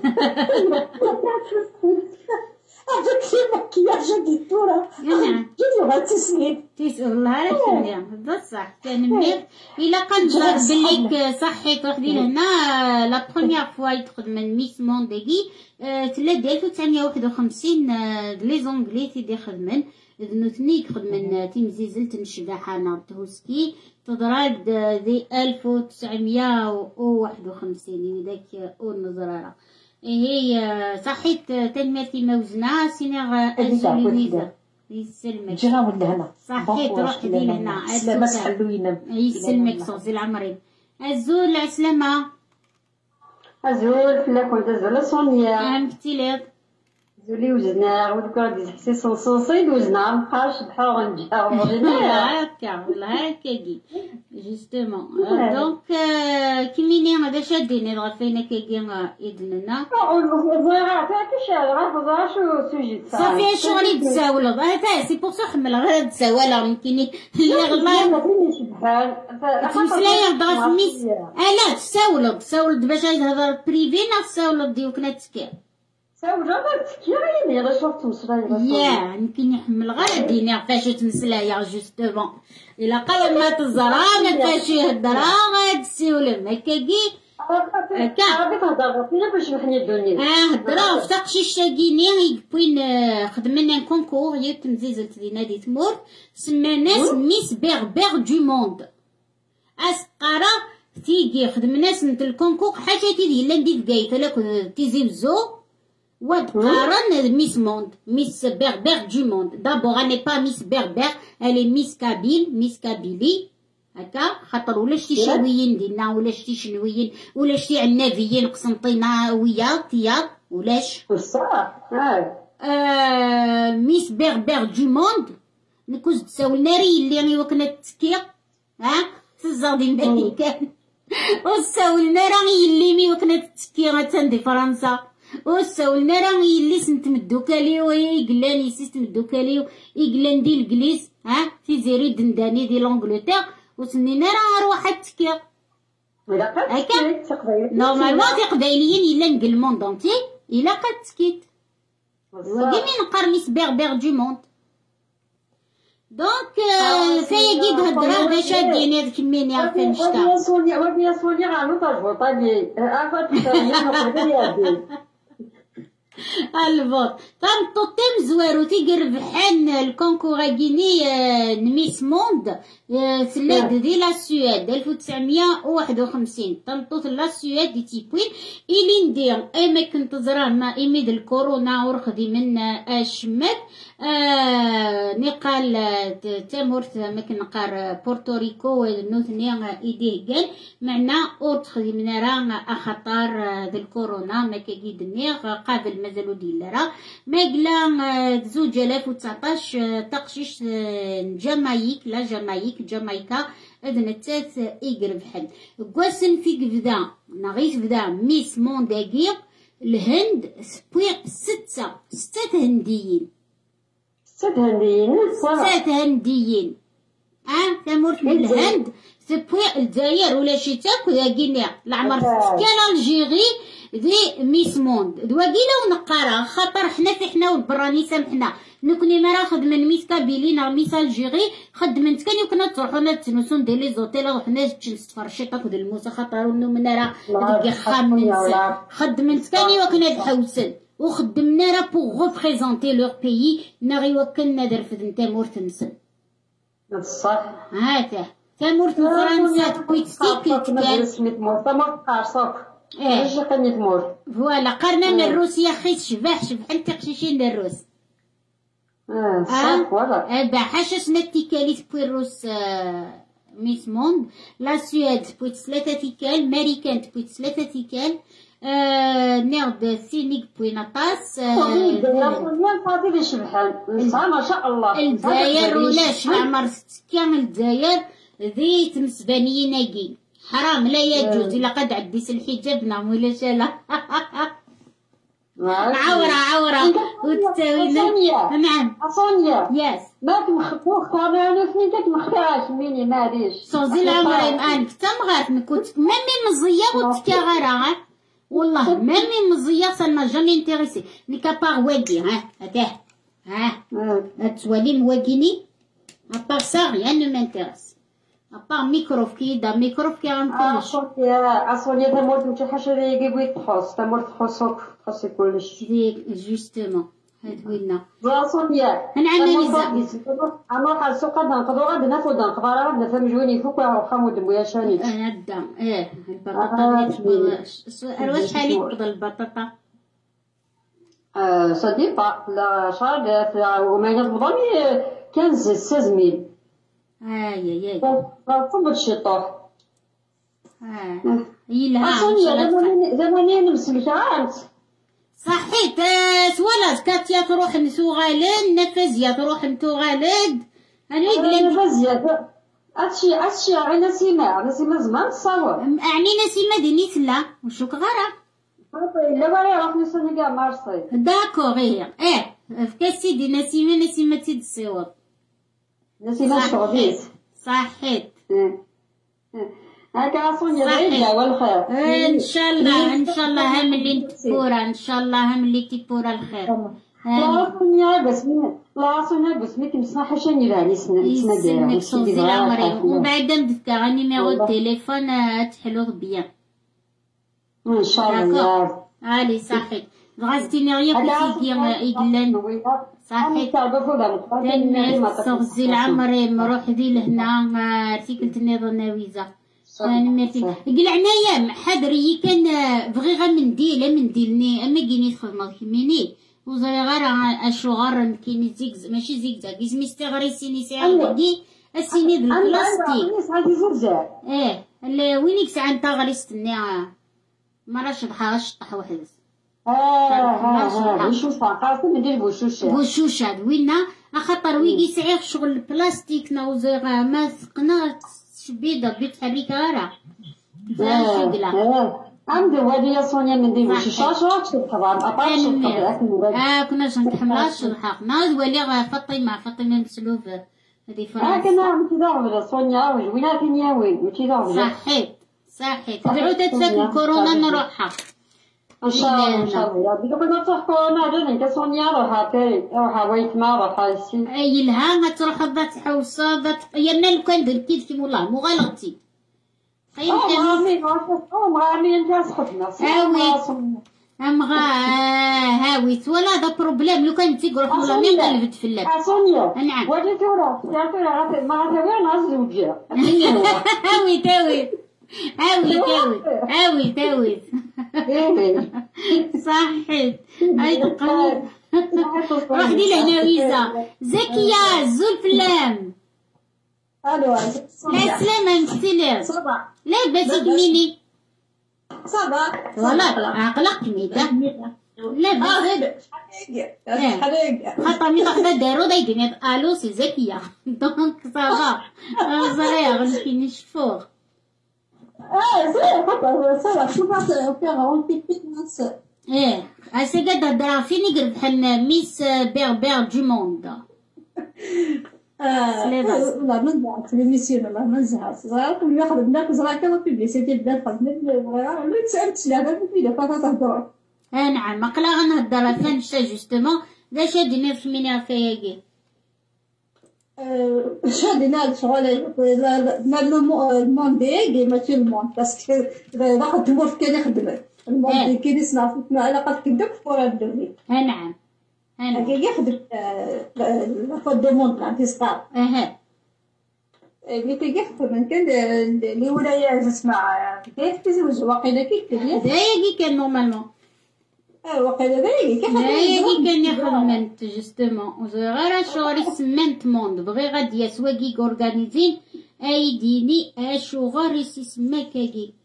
Speaker 2: عرفت لي مكياج ديتورا جيتو غتسنيد
Speaker 1: والله راه كندير بصح كان مليح الا كنجرب بليك صحيت وحدين هنا لا بروميير فوا يدخل من ميس مونديغي تلا ديال 1951 لي زونغلي تيدي خدمن ذنوتني خدمن تيمزيزل تنشبح انا تهوسكي تضرب ذي 1951 داك النظرة هي صحيت تنمرتي موزنة سينيغ أزولينيزا يسلمك
Speaker 2: جرا ولا هنا
Speaker 1: صحيت روحي دين هنا
Speaker 2: سلامة حلوين
Speaker 1: يسلمك صوصي العمرين الزول عسلامة
Speaker 4: أزول فلاك وانت زول صونيا
Speaker 1: أهم كتيلات
Speaker 4: زولي وزنا ودك غادي تحسي صوصي وزنا مبقاش بحال غنجا
Speaker 1: هكا والله هكا كي جوستومون دونك كيميني هذا شاديني غفينا كي يدلنا صافي شغلي تساول هذا سي بور سو حمل غير تساول يمكن اللي غلا تمسلايا ضغط ميس لا تساول باش تهضر بريفي نا تساول ديوك نتسكي يا يمكن يحمل غير ديني فاش تمسلايا جوستومون الا قال ما تزرا ما فاش يهضرا غتسولم هكاكي
Speaker 4: هكا تهضر فينا باش نحني الدنيا
Speaker 1: هضرا فتقشي الشاكيني يبوين خدمنا كونكور هي تمزيزلت لينا دي تمور سماناس ميس بيغ دو موند اسقرا تيجي خدمنا سنت الكونكور حاجه تيدي لا نديك كايت لا تيزيبزو وقارن ميس موند ميس بيغ دو موند دابور اني با ميس بيغ الي ميس كابيلي هكا خاطر ولا شتي شاويين ديالنا ولا شتي شنويين ولا شتي عنابيين قسنطيناويه تياط ولاش
Speaker 4: بصح
Speaker 1: ميس بيغ دو موند نكوز تساولنا ري اللي وكنا تسكي تزادي الملكان وساولنا راه يلي مي وكنا تسكي غتندي فرنسا وساولنا راه يلي سنت مدوكالي وهي قلاني سيست مدوكالي يقلان دي الانجليز في زيري دنداني دي لونجلتير وسنينا راه روح تسكي هكا نورمالمون في قبايليين الا نقل الموند اونتي الا قد تسكيت وكيمي نقار ميس بيغ دو موند دونك فيا كي تهضر باش شادين هاد كميني عارفين شتا
Speaker 4: وبيا سونيا غانو تجبطا لي عرفت تسالي
Speaker 1: الفوت تنطوطيم زوارو تيقرب حان الكونكور كيني نميس موند سلاد دي لا سويد 1951 تنطوط لا سويد دي تيبوين إلي ندير اما كنت زرانا إميد الكورونا ورخدي من أشمد نقال تامورت ما كنقار بورتوريكو نوثني إيديه قال معنا أورتخدي من راه أخطار ذا الكورونا ما كيدني قابل مازالو ديالها ما قلا 2019 تقشيش جامايكا أذنتات إيقرب حد قواسن في بدا نغيث بدا ميس مونداغي الهند ستة هنديين تمرت من الهند سبوي الجزائر ولا شي تاك ولا غينيا العمر كان الجيري ذي ميس موند دواقيلا ونقارا خاطر حنا والبراني سامحنا نكوني ما راه خدمن ميس كابيلينا ميس الجيري خدمنت كان يمكن تروحوا نتنسون ديال لي زوتيل روحنا تجلس تفرشي تاكل الموسى خاطر من راه ديك خامن خدمنت كان وكنا تحوسن وخدمنا راه بوغ ريبريزونتي لور بيي ناغي وكلنا درفد نتا مورتنسن
Speaker 4: بصح
Speaker 1: هاته تمورت فرنسا تبوي تسيكل
Speaker 4: كان سميت مور تمورت قارصوك ايش قنيت مور
Speaker 1: فوالا قرنا من روسيا خيس شبح انت قشيشين الروس
Speaker 4: صح فوالا
Speaker 1: حاشا نتيكالي تبوي الروس ميس موند لا سويد تبوي 3 تيكال ماريكان تبوي 3 تيكال نيرد سينيك بوي نطاس
Speaker 4: فاضي شبحان ما شاء الله
Speaker 1: الجزائر ولاش عمر كامل الجزائر ذي تمسبانيين حرام لا يجوز الا قد عديت الحجاب نعم ولا لا عورة وتساوينا نعم
Speaker 4: صونيا
Speaker 1: ياس
Speaker 4: ما تمخفوخ كامل فين تمخفاش ميني ماليش
Speaker 1: صوزي العمر الان كنت مغارت كنت مامي مزيه وتكاغرا والله مامي مزيه صلنا جامي انتريسي نكابار واقي هذا تسوالي مواقيني ابار سا ريان نو مانتيريس ابار ميكروف كي دا ميكروف كي غنكونش
Speaker 4: صونيا تمورت نتا حاجه اللي يقول تخص تمورت تخصك تخصي كلشي
Speaker 1: ديك جوستومون هاد وينا
Speaker 4: صونيا
Speaker 1: انا ميزا
Speaker 4: انا قال سوق نقدو غادي ناخذ نقدر غادي نفهم جويني فوق وخمود مويا شاني
Speaker 1: انا الدم البطاطا واش حالي تقضى البطاطا
Speaker 4: صدي با لا شاد وما يضمني 16000
Speaker 1: اي
Speaker 4: صب الشطوح
Speaker 1: يلها
Speaker 4: زمانيا نمسلكات
Speaker 1: صحيت سوالات كاتيا تروح نسو غالد نفزيا تروح نتو غالد انا يقلب
Speaker 4: نفزيا اتشي على نسيمة زمان تصور
Speaker 1: اعني نسيمة ديني سلا وشوك غارة
Speaker 4: لا باري راح نسوني كاع مارسي
Speaker 1: داكوغ هي في كاسيدي نسيمة تيد الصوت
Speaker 4: نسيمة شغليت
Speaker 1: صحيت
Speaker 4: هكا صونيا بعيدة والخير
Speaker 1: ان شاء الله هم اللي تبورا ان شاء الله هم اللي تبورا الخير
Speaker 4: لا صونيا بس ميك نسمع حاشاني لها نسمع ديالها
Speaker 1: صوزي العمري ومن بعد ندفكا غا نيميرو التليفون تحلوه بيان
Speaker 4: ان شاء الله
Speaker 1: علي صحيت غازتيني غيا كتيجي إيقلان صحيت صوزي العمري مروح ذي لهنا رتيكلت نيضا ناويزة قل عنايا حضري كان بغي غا منديلني اما كيني تخدم كيميني وزري غير اشوغر كيني زيكز ماشي زيكزاك اسمي استغري سيني ساعه دي السيني د البلاستيك وينيك ساعه نتا غير استني ما راش شطح واحد
Speaker 4: بوشوش قاسم ندير
Speaker 1: بوشوش هاد وينا خاطر ويجي سعير شغل البلاستيك نوزر ما ثقنا شبيدة بيتحرك غارة
Speaker 4: عندي وادي صونيا من دي وش شاشة تحضر أطاش
Speaker 1: كناش نحملاش الحقنا ولي فاطمة مسلوف هذه فرنسا
Speaker 4: كنا متداول صونيا وجوينا في نياوي متداول
Speaker 1: صحيت تعود تفك الكورونا نروحها
Speaker 4: ان شاء الله ربي كنا تحكونا دنيا كصونيا روحها ويت ما روحها سي
Speaker 1: اي لها تروح ذات حوصه ذات يمنا لو كان درتي كيما والله مو غلطتي خير
Speaker 4: مغامي انت سخطنا
Speaker 1: هاوي ولا هذا بروبليم لو كان تيقول والله مين قلبت في اللب
Speaker 4: صونيا
Speaker 1: نعم
Speaker 4: ودي تورا ما غاتوي ناس زوجيه
Speaker 1: هاوي تاوي صحيت هاي تقلب روحي لهنا ويزا زكية زول فلام
Speaker 2: الو
Speaker 1: لا سلامة مستلم
Speaker 2: صباح
Speaker 1: لا باسك ميني
Speaker 2: صباح
Speaker 1: والله عقلك ميدا لا باسك خاطر مي تاخذ دارو دايديني الو سي زكية دونك صافا زريع غنكيني شفوغ هسه قاعدة هضرا فيني قرب بحال ميس بير دو موند
Speaker 2: لا ما نزعت ليميسيون والله ما نزعت صراحه كل واحد بناك زرا كذا بيبليسيتي بدا خدمت ما تسالتش لا في فقط تهضر
Speaker 1: نعم ما قلا غنهضر فين شتا جوستومون لا شادينا في ميني فياكي
Speaker 2: شادينا شغل ما الموندي ماشي الموند باسكو واحد تمر كان يخدم الموندي كي نسمع علاقه كذب فورا الدوري
Speaker 1: نعم
Speaker 2: يخدم لا فود دوموند تاع تيسقاط
Speaker 5: اللي كيف من كان اللي ولاية تسمع كيف تزوج واقيلا كيف كيف
Speaker 1: دايا كان نورمالمون
Speaker 5: واقيلا دايا كيف
Speaker 1: دايا كان يخدمنت جوستومون وغير شغل سمنت موند بغي غادي يسواقي اورغانيزين ايديني اشغل يسمى كاكي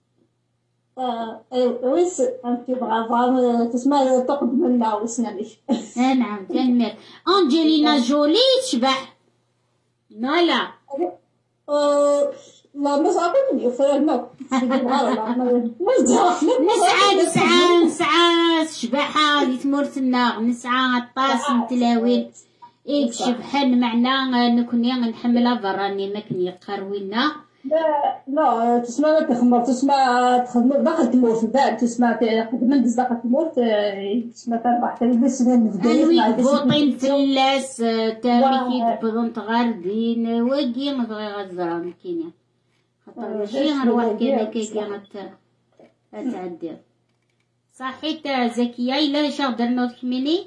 Speaker 5: ويس انت بغا تسمع تقدم لنا وسناني
Speaker 1: نعم كان مير انجلينا جولي تشبح لا
Speaker 5: لا ما صعبني فعلا
Speaker 1: نسعى شبحة اللي تمرتنا نسعى الطاس متلاوين إيك شبحان معنا نكوني نحملها براني ما كني قروينا
Speaker 5: لا تسمع تسمع تخدم داخل تموت بعد تسمع قدم دز داخل تموت تسمع تربح تلبس سنين في
Speaker 1: داير بوطين فلاس تاريخي بضنت غاردين واقي ما بغي غزرا مكينيا خاطر ماشي غنروح كذا كي غتعدي صحيت زكية إلا شاغ درنا تكميني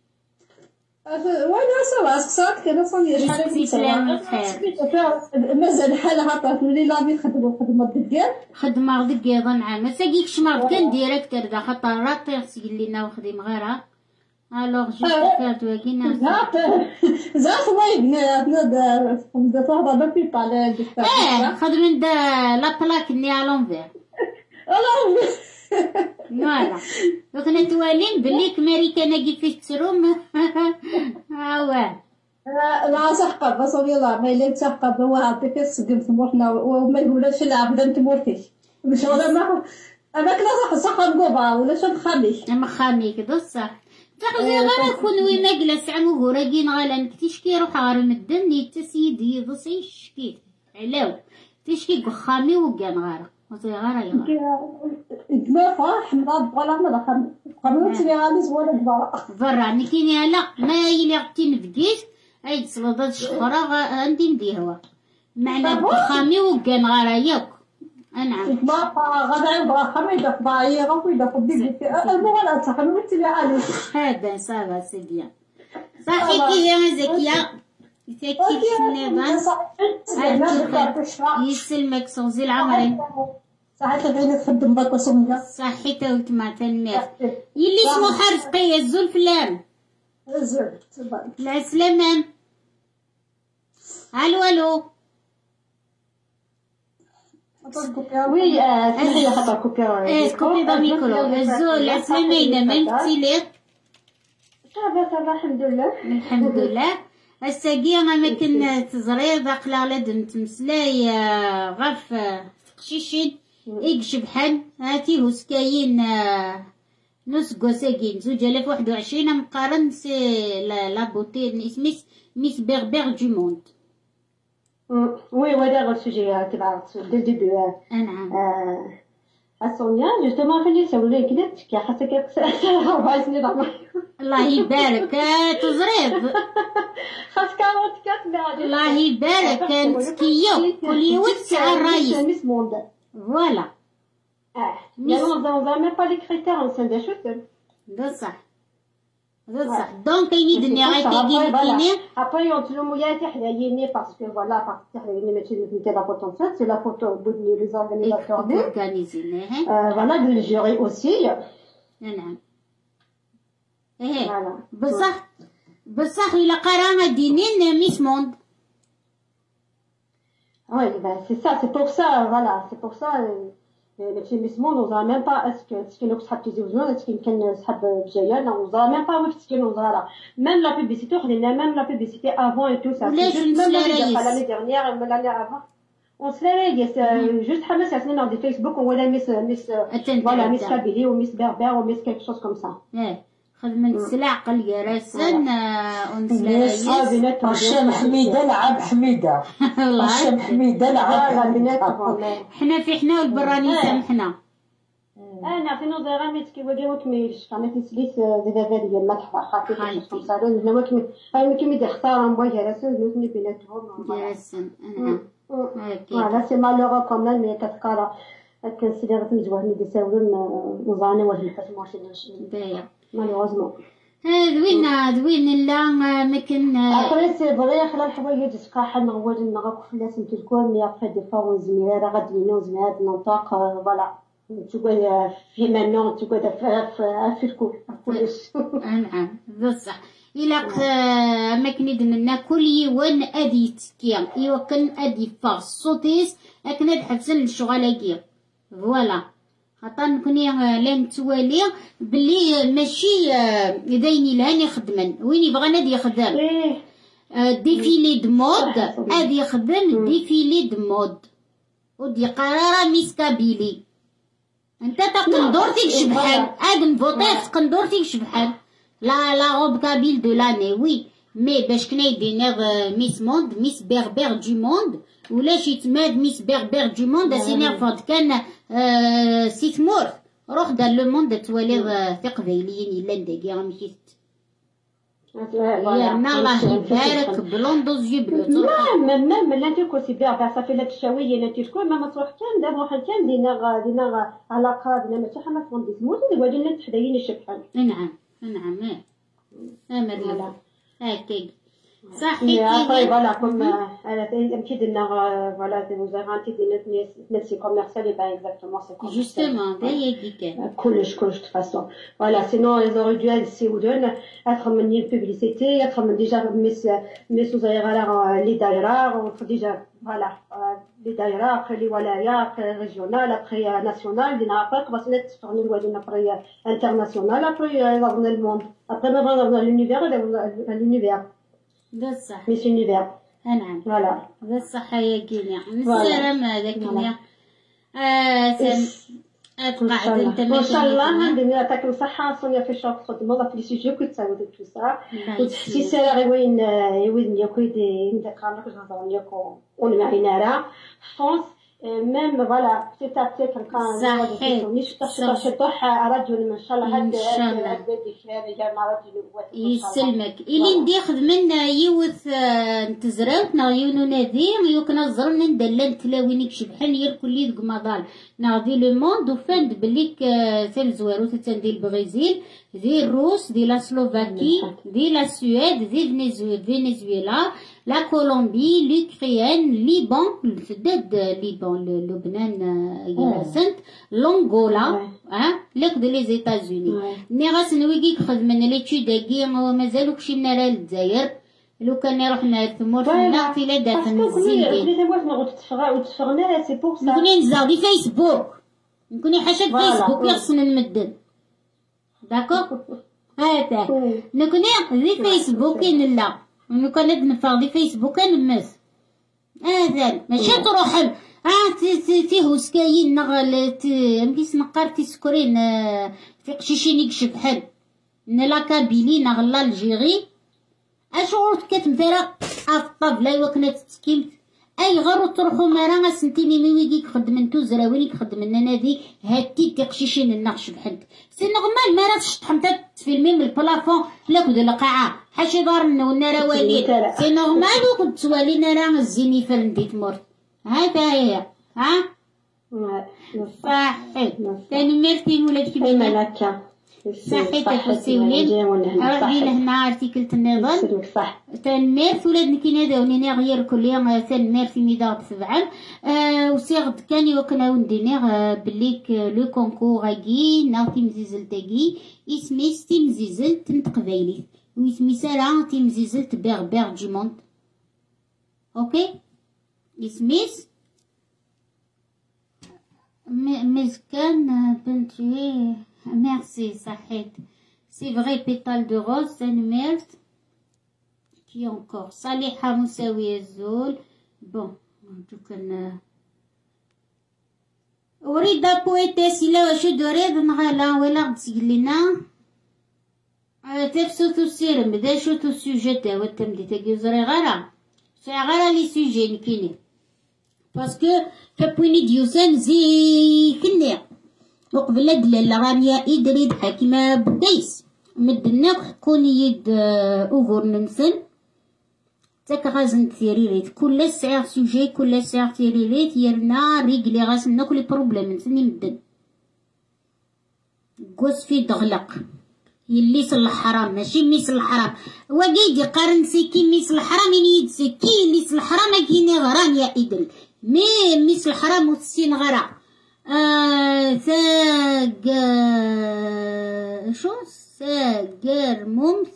Speaker 5: وانا سوا سقسات كذا صني
Speaker 1: شحال
Speaker 5: مازال حالها عطات ملي لامي خدمة دقيق
Speaker 1: خدمة دقيق نعم ما ساقيكش مرض كان ديريكتور دا خاطر راطي سيقول لنا وخديم غيرها الوغ جو فيرت واكينا
Speaker 5: زعما ما يبنى صاحبة ما في طالع
Speaker 1: خدم دا لا بلاك ني على لونفير فوالا دوك نتوالين بلي كماريكانا كيفاش تسروم هاواه
Speaker 5: لا سحقب بس والله ما إلا تسحقب هو عطيك تسقم ثمورتنا وما يقولش لا بدا تمورتيش مش ولا ما أما كلا صح نقوبا ولا شو نخليش
Speaker 1: أما خاميك دوصح تاخذي غير كون وين جلس عمو راكين غالا نكتيش كي يروح غير مدن يتسيدي ضسي شكيت علاو تشكي خامي وكان غير وصي غير
Speaker 5: ما فرح مرض ولا ما دخل قبلت لي غالي ولا
Speaker 1: برا نكيني لا ما يلي عطي نفقيت اي تصلدات شخرا عندي نديروا معنى خامي وكان غير ياك نعم
Speaker 5: ما غدا يبغى خميدة ضايع ويدا قديك المغلاة صح قلت لي عالي
Speaker 1: هذا صافا سي بيان صحيح يا زكية يتأكد النظام يسلمك صوزي العمرين
Speaker 5: صحيت غير تخدم باك وسمية
Speaker 1: صحيت وتما تنمير يلي اسمو حرفقية الزول فلان
Speaker 5: الزول
Speaker 1: العسلامة الو
Speaker 4: Oui, كيفاش خاطر كوبي
Speaker 1: كوبي بميكرو الزول العسلامة إذا ما نكتيلي
Speaker 4: صافا الحمد لله
Speaker 1: الحمد لله الساقية ما كنا تزريض أقلا نتمسلاي غف تقشيشين إيك شبحان هاتي هسكاين نص قوساقين 2021 مقارن سي لابوتي ميس بيغ دو موند
Speaker 4: Oui, voilà le sujet dès le début.
Speaker 1: نعم.
Speaker 4: سونيا جوستومون خلي نسولها كده كي حاسه 4 سنين
Speaker 1: الله يبارك تزريض
Speaker 4: خاصك 44 بعد
Speaker 1: الله يبارك مسكية كل يوم تسعى الرئيس
Speaker 4: ميس موند
Speaker 1: فوالا
Speaker 4: on va même pas les critères en scène d'acheter
Speaker 1: ده صح دونك ينيدني غير كيجيني
Speaker 4: après on te le mouillait حدايني parce que voilà parce que حدايني ماشي نتا لا photo en fait c'est la photo de les organisateurs voilà de jury aussi
Speaker 1: نعم ايه بصح إلا قرانا دينين ميس موند
Speaker 4: oui ben c'est ça c'est pour ça voilà c'est pour ça ماشي ميس موند وزرا ميم با اسكو نوك صحاب تيزوجون اسكو يمكن صحاب بجايه لا وزرا ميم با وقت كي وزرا ميم لا بوبليسيتي خدينا ميم لا بوبليسيتي افون اي تو سا
Speaker 1: ميم
Speaker 4: l'année dernière même l'année avant on se l'a juste حماس سنين dans des Facebook ولا ميس voilà ميس كابيلي وميس بربر وميس quelque chose comme ça
Speaker 1: خدمة السلع قل يرسن
Speaker 2: ونسلايس هشام حميدة لعب حميدة هشام حميدة لعب
Speaker 1: حنا في حنا والبراني سامحنا
Speaker 4: انا في نظري ميت كي وديوك ميش كانت تسليت دابا ديال ما تحضر خاطر صاروا هنا كيما دي اختار مبا يرسن نوتني بيناتهم
Speaker 1: يرسن
Speaker 4: voilà c'est malheureux quand même mais كتقرا كنسير غتنجوه اللي يساولون وزاني واش الحكم واش
Speaker 1: بايا
Speaker 4: malheureusement
Speaker 1: دوين لا ما كان
Speaker 4: ابري سي فري خلال الحوايج تقاحن نغوال نغاك فلاس نتلكون مي ابري دي فوا زميره غادي نوزمات نطاق فوالا تقول في منو تقول في الكل كلش.
Speaker 1: نعم بصح إلا ما كنيد منا كل يوان أدي تكيا يوكن أدي فاس صوتيس أكن أد حفصل الشغالة فوالا خاطر نكوني لان توالي بلي ماشي دايني لهاني خدمن وين يبغى نادي يخدم ديفيلي دو مود أدي يخدم ديفيلي دو مود ودي قرارة ميسكابيلي انت تقندورتك شبحال ادم فوطيخ تقندورتك شبحال لا روب كابيل دو لاني وي مي باش كنا يدينا ميس موند ميس بيربير دو موند ولا شي تماد ميس بيربير دو موند اسينير فاض كان سيت مور روح دار لو موند توالي تقبيليين الا نداكي ماشي يرنا الله يبارك بلون دوزيو بلو
Speaker 4: مام لا تكون سي بيربير صافي لا تشاويه لا تكون ما تروح كان دابا روح كان دينا علاقه دينا ماشي حنا فونديسمون ولا تحداين الشبحان.
Speaker 1: نعم نعم مرلا هكاك صحيح.
Speaker 4: طيب فوالا كوم اكيد ان فوالا وزارانتي ديال نفسي كوميرسيال با اكزاكتومون سي
Speaker 1: جوستومون دايا كيكا
Speaker 4: كلش دو فاسون فوالا سينو لي زوري يسيودون اتر من البوبليسيتي اتر من ديجا ميس وزايره لي دايره ديجا فوالا لي دايره ابخي لي ولايه ابخي ريجيونال ابخي ناسيونال دينا ابخي باش نتفرني الوالدين ابخي انترناسيونال ابخي غادي الموند ابخي ما غادي لونيفير
Speaker 1: بصح
Speaker 4: ميس يونيفير.
Speaker 1: نعم
Speaker 4: فوالا
Speaker 1: بصح يا كينيا نسلم هذاك كينيا تقعد انت
Speaker 4: ان شاء الله ندير يعطيك الصحه صونيا في الشوق خدمه في لي سوجي كنت تعاودوا تو سا وتحسي سالا وين يكويدي ندير كانك نهضروا لكم ونمعينا راه فرونس ميم فوالا بتيت ابتي كان شطح رجل ما شاء الله هكا بدي خير مع رجل
Speaker 1: يسلمك إلي ندي خدمنا يوث نتزراوت نغيونو نادي يوكنا زرنا ندلل تلاوينيك شبحان يركل لي دق مضال نغدي لو موند وفاند بليك ثال زوارو تتندي البرازيل دي الروس دي لا سلوفاكي دي لا سويد دي فنزويلا لا كولومبي لوكريان ليبان سداد ليبان لبنان ياسنت لونغولا لك دي لي زيتازوني ني غاس نويكي خدمنا ليتوداكي ومازالو كشينا لا للجزائر لو كان رحنا ثمور فينا في لا دافن الزين
Speaker 4: وتفرغنا سي بور سا
Speaker 1: نكوني نزاو دي فيسبوك نكوني حاشا فيسبوك يخصنا نمدن داكوغ هاتا نكوني دي فيسبوك لا نكون نفرغ دي فيسبوك نمس هذا ماشي تروح تيهوس كاين نغل مكيس نقار تيسكرين في قشيشينيك شبحال نلا كابيلي نغلا الجيري اشعور كتمثلا الطابله وكنا تسكيمت اي غير تروحو مرا سنتيني ميويكي خدمنتو زراويني خدمنا نادي هاتي تقشيشين النقش بحد سي نورمال ما راش تحمتا تفيلمي من البلافون لا كود القاعه حاشي دار النونا روالي سي نورمال وكنت توالينا راه الزيني فلنديت مورت هذا هي ها صحيح ثاني ميرتي ولاد كيما
Speaker 4: ملكه
Speaker 1: صحيت تفسيولين راهي لهنا ارتيكل النظام
Speaker 4: صح
Speaker 1: تان ميرث ولاد كيناداوني غير كل يوم ثان ميرث ميداد تبعم وسيغد كان يوكنا ونديني بليك لو كونكور غاكي ناطي مزيزلتاكي اسميس تيمزيزلت نتقبايلي ويسمي سالا تيمزيزلت بيربير دو موند اوكي اسميس مزكان بنتي merci صحيت c'est vrai pétale de rose c'est merde qui encore صالحة مساوية الزول bon كان أريد بويتيس إلا واش دريد نغالا ولا تسقلينا تفسو تسير مدا شو تسوجي تاوى تمدي تاكي زري غارة سي غارة لي سوجي نكيني باسكو كابويني ديوسان زي كني وقبل دلالة غانيا إدريد حكيمة بديس مدنا كوني يد أوفر نمسن تاك غازن تيريريت كل ساعة سوجي كل ساعة تيريريت يرنا ريقلي غاسنا كل بروبليم نسني مدن قوس في دغلق يلي صل الحرام ماشي ميس الحرام هو قايد يقارن سكي ميس الحرام يعني يتسكي اللي صل الحرام كيني غران يا إدل ميس الحرام وتسين غرا ثاق شو ثاقر ممس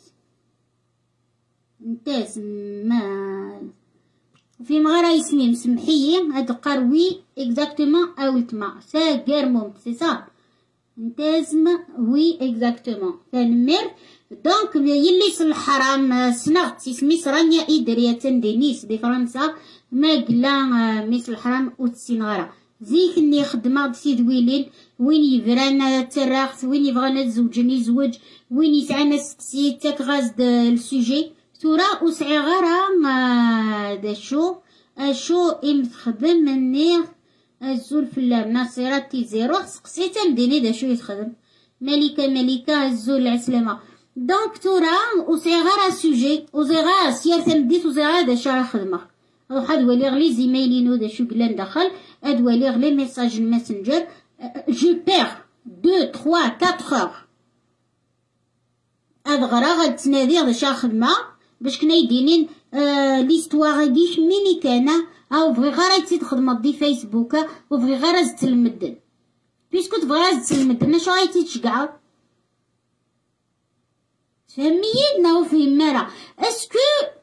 Speaker 1: نتاس ما في مغارة اسمي مسمحية هاد قروي اكزاكتومون اولتما ثاقر ممس سي صا نتازم وي اكزاكتومون تنمر دونك يلي صل الحرام سنغت سميس رانيا إدريا تندينيس دي فرنسا ما قلا ميس الحرام وتسين غرا زيك اني خدمة سيد ويلين وين يفرانا تراخت وين يبغانا تزوجن يزوج وين يسعانا سقسي تاك السوجي ثورا وسعي غرا دا شو امتخدم مني الزول فلام ناصراتي زيرو سقسيتا مديني دا شو يتخدم ملكة الزول العسلامة دونك تورا وسعي غرا سوجي وزيغا سيارة مديت وزيغا دا شا خدمة هاد ولي غلي زيميلينو دا شو قلان دخل هاد ولي غلي ميساج الماسنجر جو بيغ 2 3 4 اور هاد غرا غاد تنادي دا شا خدمة باش كنا يدينين ليستواغ هادي ميني كانا او بغي غير تزيد خدمة دي فيسبوك وبغي غير زدت المدن بيسكو تبغي زدت المدن اش غايتي تشقعو فهمينا وفهم مرا اسكو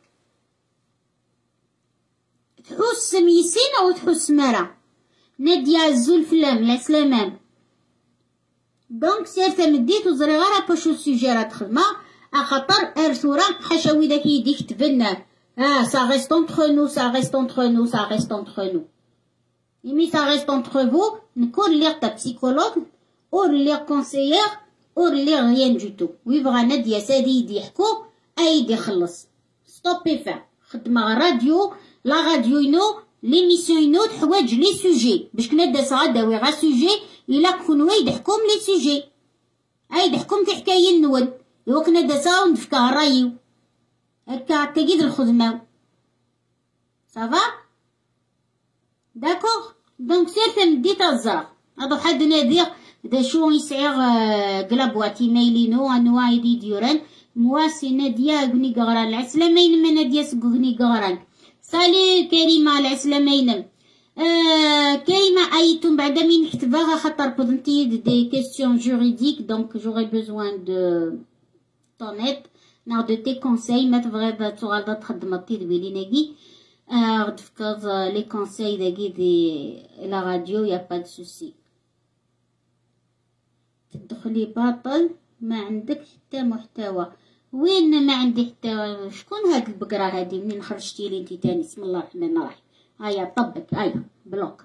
Speaker 1: تحوس ميسين او تحوس مرا نادية الزول فلام العسلامام دونك سير تمديت وزري غير باشو سوجيرات خدمة اخطر ارثورا حاشاوي داك يديك تبنى ça reste entre nous, ça reste entre nous, ça reste entre nous. Mais ça reste entre vous, نكون لير تا psychologue, ou lire conseillère, ou lire rien du tout. ويبغى نادية سادي يحكو ايدي خلص. ستوبي فا. خدمة راديو، لا راديو ينو، ليميسيون ينو تحواج لي سوجي. باش كنا داسا داوي غا سوجي، إلا كون وايد حكم لي سوجي. ايد حكم في حكاية النول. إوا كنا داسا وندفكا رايو. هكا تجد الخدمة صافا داكوغ دونك سير تمديت الزرع هادو حد نادير دا شو يسعير قلابواتي ميلينو انواع يدي ديوران مواسي نادية قني قغران العسلامين ما نادية سقني قغران سالي كريمة العسلامين كريمة ايتم بعد من كتباها خاطر بودنتي دي كيستيون جوريديك دونك جوغي بوزوان دو طون ايد de tes conseils ما تبغي تغالطا تخدمطي دويلي ناقي غد فكاظ لي كونساي داكي دي لا راديو يا با دو سوسي تدخلي باطل ما عندك حتى محتوى وين ما عندي حتى شكون هاد البقرة هادي منين خرجتي لي انتي تاني بسم الله الرحمن الرحيم هيا طبك هيا بلوك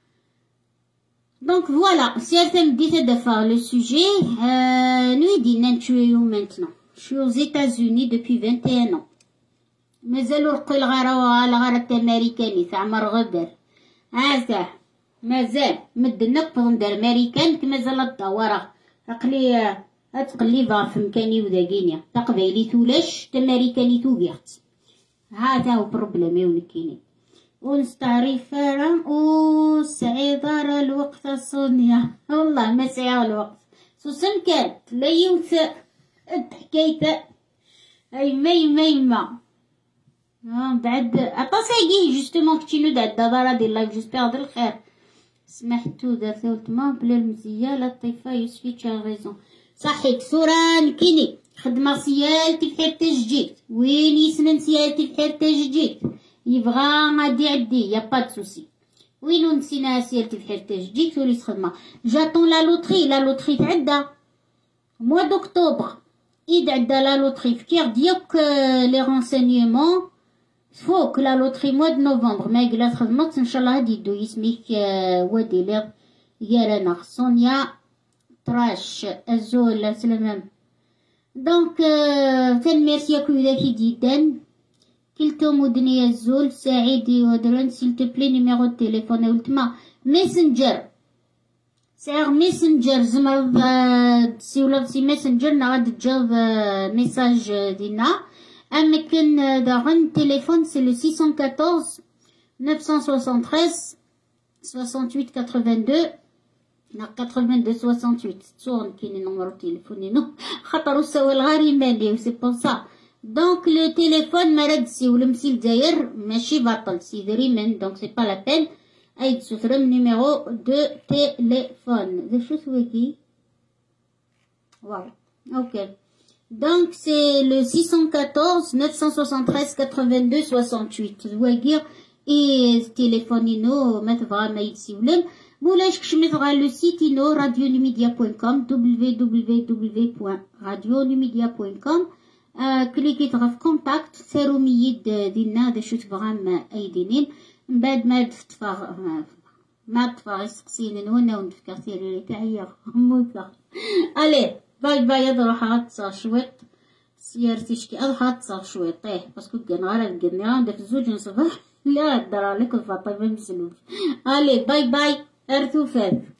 Speaker 1: دونك فوالا سير تمديت دافا لو سوجي نوي دينا نتشويو مانتنون Je suis aux États-Unis depuis 21 ans. مازالو رقي الغارة الأمريكاني تعمر غدر هذا مازال مدنا ندير أمريكان مازال الدورة رقلي تقليبها في مكاني وذاقينيا تقبيلي ثولاش تماريكاني توقعت هذا هو بروبليمي ونكيني ونستعرف وسعيدة راه الوقت صونيا والله ما سعيا الوقت سوسن كانت لا يوث حكايته اي ميمة بعد اطاسايقيه جوستومون كتينو دا الدارة ديال لايف جوسبيغ ديال الخير سمحتو دارتو تما بلا المزية لا طيفة يوسفي تشا غيزون صحيت ثورة نكيني خدمة سيالتي في حير تجديد وين يسنن سيالتي في حير تجديد يبغى غادي عدي يا با دو سوسي وينو نسينا سيالتي في حير تجديد ثوريس خدمة جاتون لا لوتري تعدى mois d'octobre إذا عدى لا لوتري فكير ديالك لي رونسينيومون فوق لا لوتري mois de novembre ما قلات خدمت ان شاء الله هادي يدو يسميك وادي لي يارانا سونيا تراش الزول سلام دونك تنميرسياكو ذاكي جدا كلتو مدنيا الزول سعيدي ودرن سيل تو بلي نيميرو دو تليفون ولتما ميسنجر سعر ميسنجر زمر تسيولا في ميسنجر نغاد تجاوب ميساج دينا امكن داغن تليفون سي لو 614 973 68 82 82 68 تصون كاين نمرو تليفونينو خاطر وساو الغاري مالي سي بور سا. دونك لو تيليفون ما ردسي ولا مسي لداير ماشي باطل سي دريمن دونك سي با لا بين اي تسوثرم نيميرو دو تيليفون ذا شو سويكي voilà ok donc c'est le 614 973 82 68 زواقير اي تليفونينو ما تبغى ما يتسولم مولاش كشمي تبغى لو سيتينو radiolumedia.com www.radiolumedia.com كليكي تبغى في كونتاكت سيرو ميد ديالنا دا شو تبغى ايدينين من بعد ما تفاغ يسقسيني وانا ونفكر سيري تاعي موتا الي باي باي اروح اتصل شويط سيارتي شكي اروح اتصل شويط باسكو كان غير القني عندك الزوج نصبح لا درا لك الفاطمه مسلوف الي باي باي ارتوفات